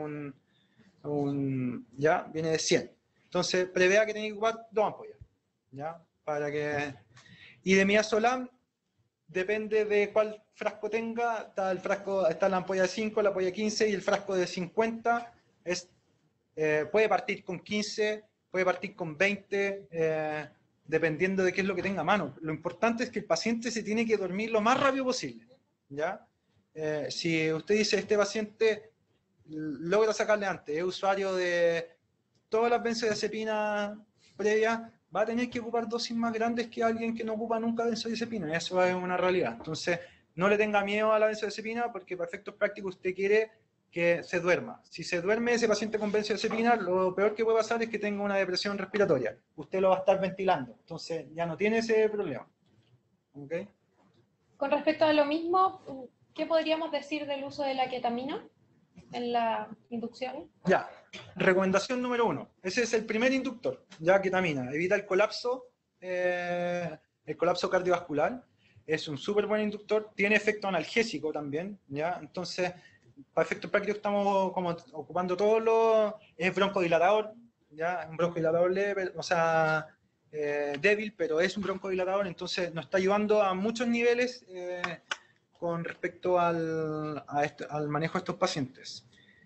ya, viene de 100. Entonces, prevea que tiene que ocupar 2 ampollas. ¿Ya? Para que... Y de midazolam, depende de cuál frasco tenga, está la ampolla de 5, la ampolla de 15 y el frasco de 50 puede partir con 15, puede partir con 20, dependiendo de qué es lo que tenga a mano. Lo importante es que el paciente se tiene que dormir lo más rápido posible. ¿Ya? Si usted dice, este paciente logra sacarle antes, es usuario de todas las benzodiazepinas previas, va a tener que ocupar dosis más grandes que alguien que no ocupa nunca benzodiazepina, y eso es una realidad. Entonces, no le tenga miedo a la benzodiazepina, porque para efectos prácticos usted quiere que se duerma. Si se duerme ese paciente con benzodiazepina, lo peor que puede pasar es que tenga una depresión respiratoria. Usted lo va a estar ventilando, entonces ya no tiene ese problema. ¿Okay? Con respecto a lo mismo, ¿qué podríamos decir del uso de la ketamina en la inducción? Ya, recomendación número 1. Ese es el primer inductor, ya, ketamina. Evita el colapso cardiovascular. Es un súper buen inductor. Tiene efecto analgésico también, ya. Entonces, para efectos prácticos estamos como ocupando todos los... Es broncodilatador, ya, un broncodilatador leve, o sea, débil, pero es un broncodilatador, entonces nos está ayudando a muchos niveles con respecto al manejo de estos pacientes.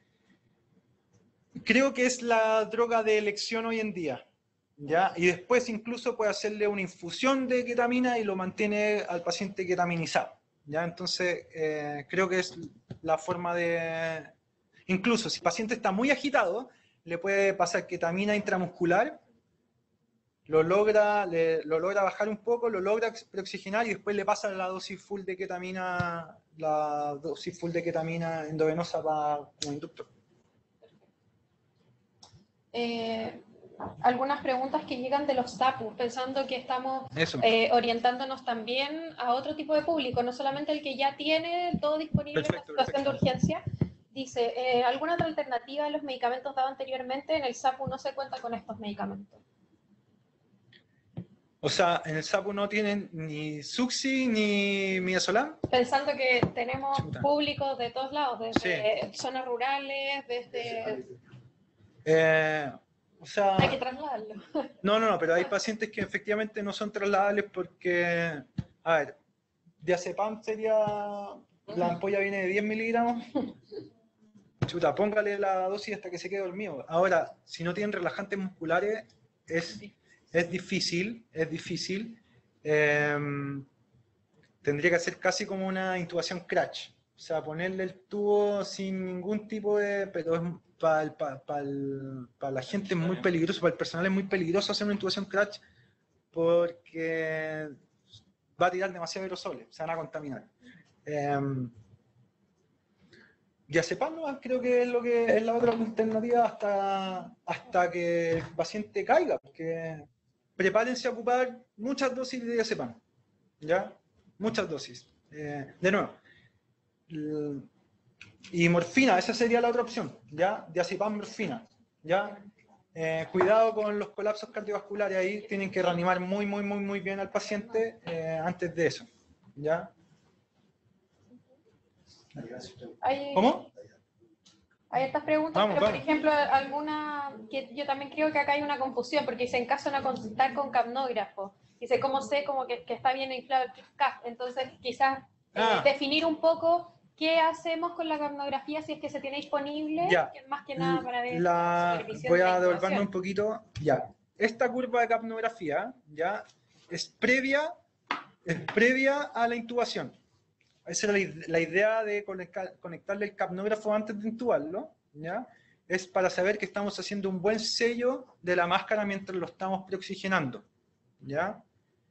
Creo que es la droga de elección hoy en día, ¿ya? Y después incluso puede hacerle una infusión de ketamina y lo mantiene al paciente ketaminizado, ¿ya? Entonces, creo que es la forma de... Incluso si el paciente está muy agitado, le puede pasar ketamina intramuscular, lo logra bajar un poco, lo logra preoxigenar y después le pasa la dosis full de ketamina, endovenosa como inductor. Algunas preguntas que llegan de los SAPU, pensando que estamos orientándonos también a otro tipo de público, no solamente el que ya tiene todo disponible en la situación de urgencia. Dice, ¿alguna otra alternativa a los medicamentos dados anteriormente? En el SAPU no se cuenta con estos medicamentos. O sea, en el SAPU no tienen ni SUCSI ni midazolam. Pensando que tenemos públicos de todos lados, desde zonas rurales, desde... O sea, hay que trasladarlo. No, pero hay pacientes que efectivamente no son trasladables porque, a ver, diazepam sería, la ampolla viene de 10 miligramos, chuta, póngale la dosis hasta que se quede dormido. Ahora, si no tienen relajantes musculares, es difícil, tendría que hacer casi como una intubación crash, o sea, ponerle el tubo sin ningún tipo de... Pero es para la gente es muy peligroso, para el personal es muy peligroso hacer una intubación crash porque va a tirar demasiados aerosoles, se van a contaminar. Diazepam creo que es la otra alternativa hasta que el paciente caiga, porque prepárense a ocupar muchas dosis de diazepam, ¿ya? Muchas dosis. De nuevo, y morfina, esa sería la otra opción, ¿ya? Diazepam, morfina, ¿ya? Cuidado con los colapsos cardiovasculares, ahí tienen que reanimar muy bien al paciente antes de eso, ¿ya? ¿Cómo? Hay estas preguntas, pero por ejemplo, alguna que yo también creo que acá hay una confusión, porque dice, en caso de no consultar con capnógrafo, dice, ¿cómo sé como que está bien inflado el CAF? Entonces, quizás definir un poco qué hacemos con la capnografía si es que se tiene disponible, más que nada para ver la supervisión. Voy a devolverme un poquito. Ya, esta curva de capnografía ya es previa a la intubación. Esa era la idea de conectarle el capnógrafo antes de intubarlo, ¿ya? Es para saber que estamos haciendo un buen sello de la máscara mientras lo estamos preoxigenando, ¿ya?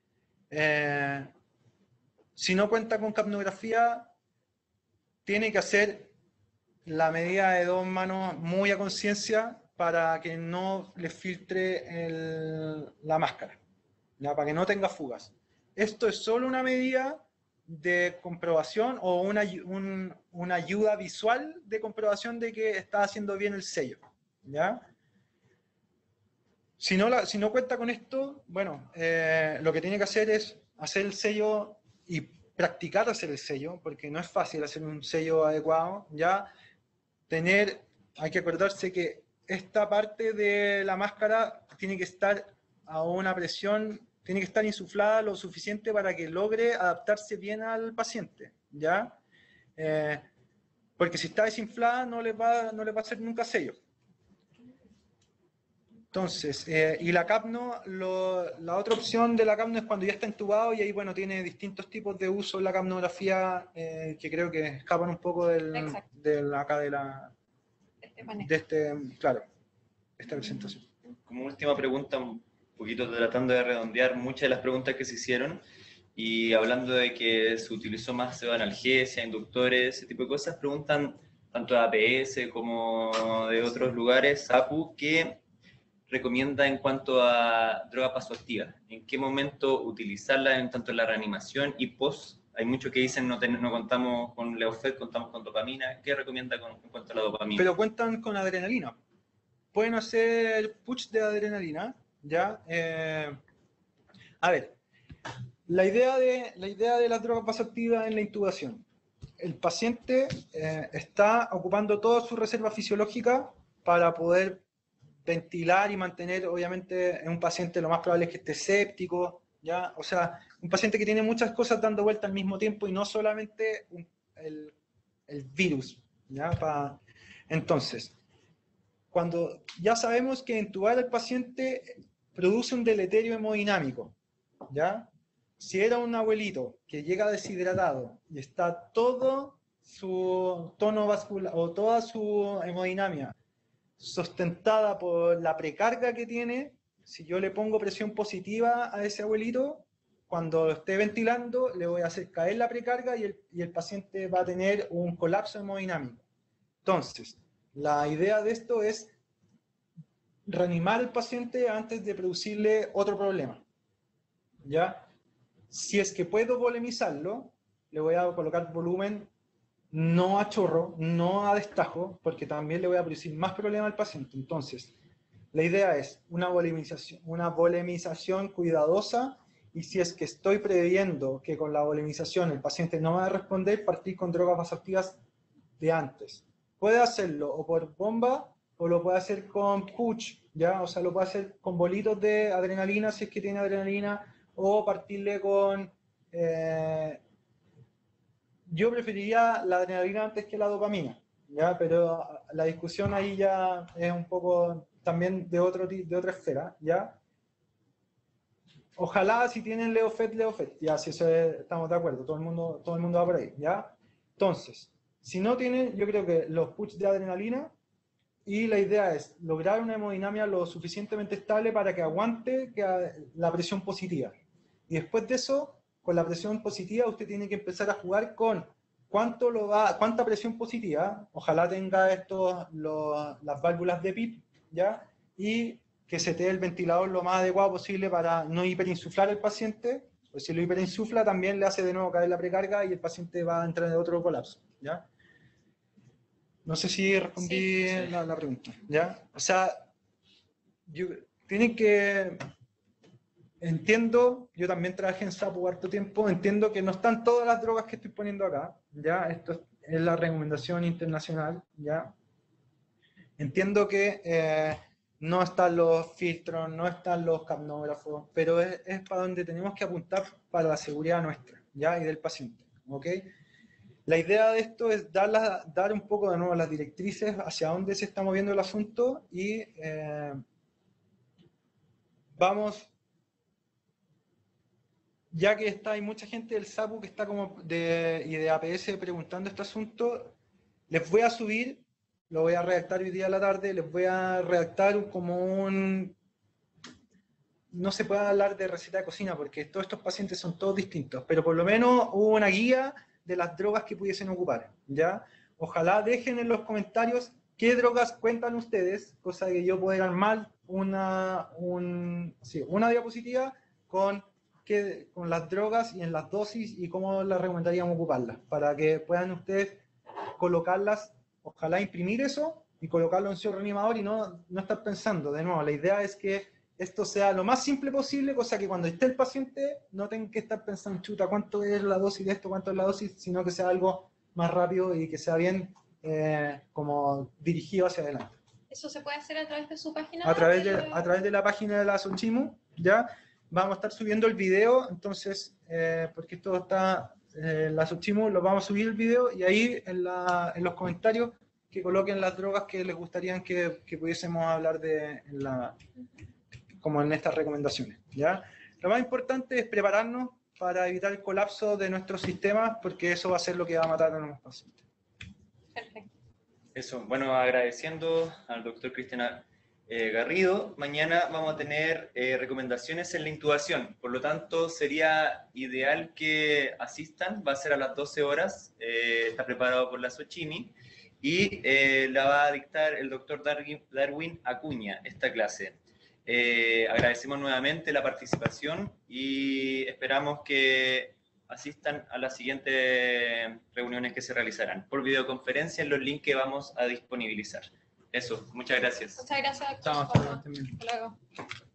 Si no cuenta con capnografía, tiene que hacer la medida de 2 manos muy a conciencia para que no le filtre la máscara, ¿ya? Para que no tenga fugas. Esto es solo una medida de comprobación o una ayuda visual de comprobación de que está haciendo bien el sello, ¿ya? Si no cuenta con esto, bueno, lo que tiene que hacer es hacer el sello y practicar hacer el sello, porque no es fácil hacer un sello adecuado, ¿ya? Hay que acordarse que esta parte de la máscara tiene que estar a una presión, tiene que estar insuflada lo suficiente para que logre adaptarse bien al paciente, ¿ya? Porque si está desinflada no le va a hacer nunca sello. Entonces, y la CAPNO, la otra opción de la CAPNO es cuando ya está entubado y ahí, bueno, tiene distintos tipos de uso en la capnografía que creo que escapan un poco esta presentación. Como última pregunta, un poquito tratando de redondear muchas de las preguntas que se hicieron y hablando de que se utilizó más pseudoanalgesia, inductores, ese tipo de cosas, preguntan tanto de APS como de otros lugares, SAPU, ¿qué recomienda en cuanto a droga vasoactiva? ¿En qué momento utilizarla tanto en la reanimación y post? Hay muchos que dicen no contamos con Leofet, contamos con dopamina. ¿Qué recomienda en cuanto a la dopamina? Pero cuentan con adrenalina. Pueden hacer push de adrenalina, ¿ya? A ver, la idea de las drogas vasoactivas en la intubación. El paciente está ocupando toda su reserva fisiológica para poder ventilar y mantener, obviamente, en un paciente lo más probable es que esté séptico, ¿ya? O sea, un paciente que tiene muchas cosas dando vuelta al mismo tiempo y no solamente el virus, ¿ya? Entonces, cuando ya sabemos que intubar al paciente produce un deleterio hemodinámico, ¿ya? Si era un abuelito que llega deshidratado y está todo su tono vascular o toda su hemodinamia sustentada por la precarga que tiene, si yo le pongo presión positiva a ese abuelito, cuando lo esté ventilando, le voy a hacer caer la precarga y el paciente va a tener un colapso hemodinámico. Entonces, la idea de esto es reanimar al paciente antes de producirle otro problema, ¿ya? Si es que puedo volemizarlo, le voy a colocar volumen no a chorro, no a destajo, porque también le voy a producir más problema al paciente. Entonces, la idea es una volemización cuidadosa, y si es que estoy previendo que con la volemización el paciente no va a responder, partir con drogas vasoactivas de antes. Puede hacerlo o por bomba, o lo puede hacer con push, ¿ya? O sea, lo puede hacer con bolitos de adrenalina, si es que tiene adrenalina, o partirle con... yo preferiría la adrenalina antes que la dopamina, ¿ya? Pero la discusión ahí ya es un poco también de otra esfera, ¿ya? Ojalá si tienen Leofet, ya, si eso estamos de acuerdo, todo el mundo va por ahí, ¿ya? Entonces, si no tienen, yo creo que los push de adrenalina, y la idea es lograr una hemodinamia lo suficientemente estable para que aguante la presión positiva. Y después de eso, con la presión positiva, usted tiene que empezar a jugar con cuánta presión positiva, ojalá tenga las válvulas de PIP, ¿ya? Y que se te dé el ventilador lo más adecuado posible para no hiperinsuflar al paciente, pues si lo hiperinsufla también le hace de nuevo caer la precarga y el paciente va a entrar en otro colapso, ¿ya? No sé si respondí la pregunta, ¿ya? O sea, tienen que... Entiendo, yo también trabajé en SAPU harto tiempo, entiendo que no están todas las drogas que estoy poniendo acá, ¿ya? Esto es la recomendación internacional, ¿ya? Entiendo que no están los filtros, no están los capnógrafos, pero es para donde tenemos que apuntar para la seguridad nuestra, ¿ya? Y del paciente, ¿ok? La idea de esto es dar un poco de nuevo las directrices hacia dónde se está moviendo el asunto y vamos... Ya que hay mucha gente del SAPU que está y de APS preguntando este asunto, les voy a subir, lo voy a redactar hoy día a la tarde, les voy a redactar no se puede hablar de receta de cocina porque todos estos pacientes son todos distintos, pero por lo menos hubo una guía de las drogas que pudiesen ocupar, ¿ya? Ojalá dejen en los comentarios qué drogas cuentan ustedes, cosa que yo pueda armar una diapositiva con con las drogas y en las dosis y cómo las recomendaríamos ocuparlas, para que puedan ustedes colocarlas, ojalá imprimir eso y colocarlo en su reanimador y no estar pensando. De nuevo, la idea es que esto sea lo más simple posible, cosa que cuando esté el paciente no tengan que estar pensando, chuta, ¿cuánto es la dosis de esto? ¿Cuánto es la dosis? Sino que sea algo más rápido y que sea bien como dirigido hacia adelante. ¿Eso se puede hacer a través de su página? A través de la página de la SOCHIMU, ¿ya? Vamos a estar subiendo el video, entonces, porque esto está en la SOCHIMU, lo vamos a subir el video y ahí en los comentarios que coloquen las drogas que les gustaría que pudiésemos hablar como en estas recomendaciones, ¿ya? Lo más importante es prepararnos para evitar el colapso de nuestros sistemas, porque eso va a ser lo que va a matar a nuestros pacientes. Perfecto. Eso, bueno, agradeciendo al doctor Cristian Garrido. Mañana vamos a tener recomendaciones en la intubación, por lo tanto sería ideal que asistan, va a ser a las 12 horas, está preparado por la SOCHIMI y la va a dictar el doctor Darwin Acuña, esta clase. Agradecemos nuevamente la participación y esperamos que asistan a las siguientes reuniones que se realizarán por videoconferencia en los links que vamos a disponibilizar. Eso, muchas gracias. Muchas gracias. Chao, Hasta luego.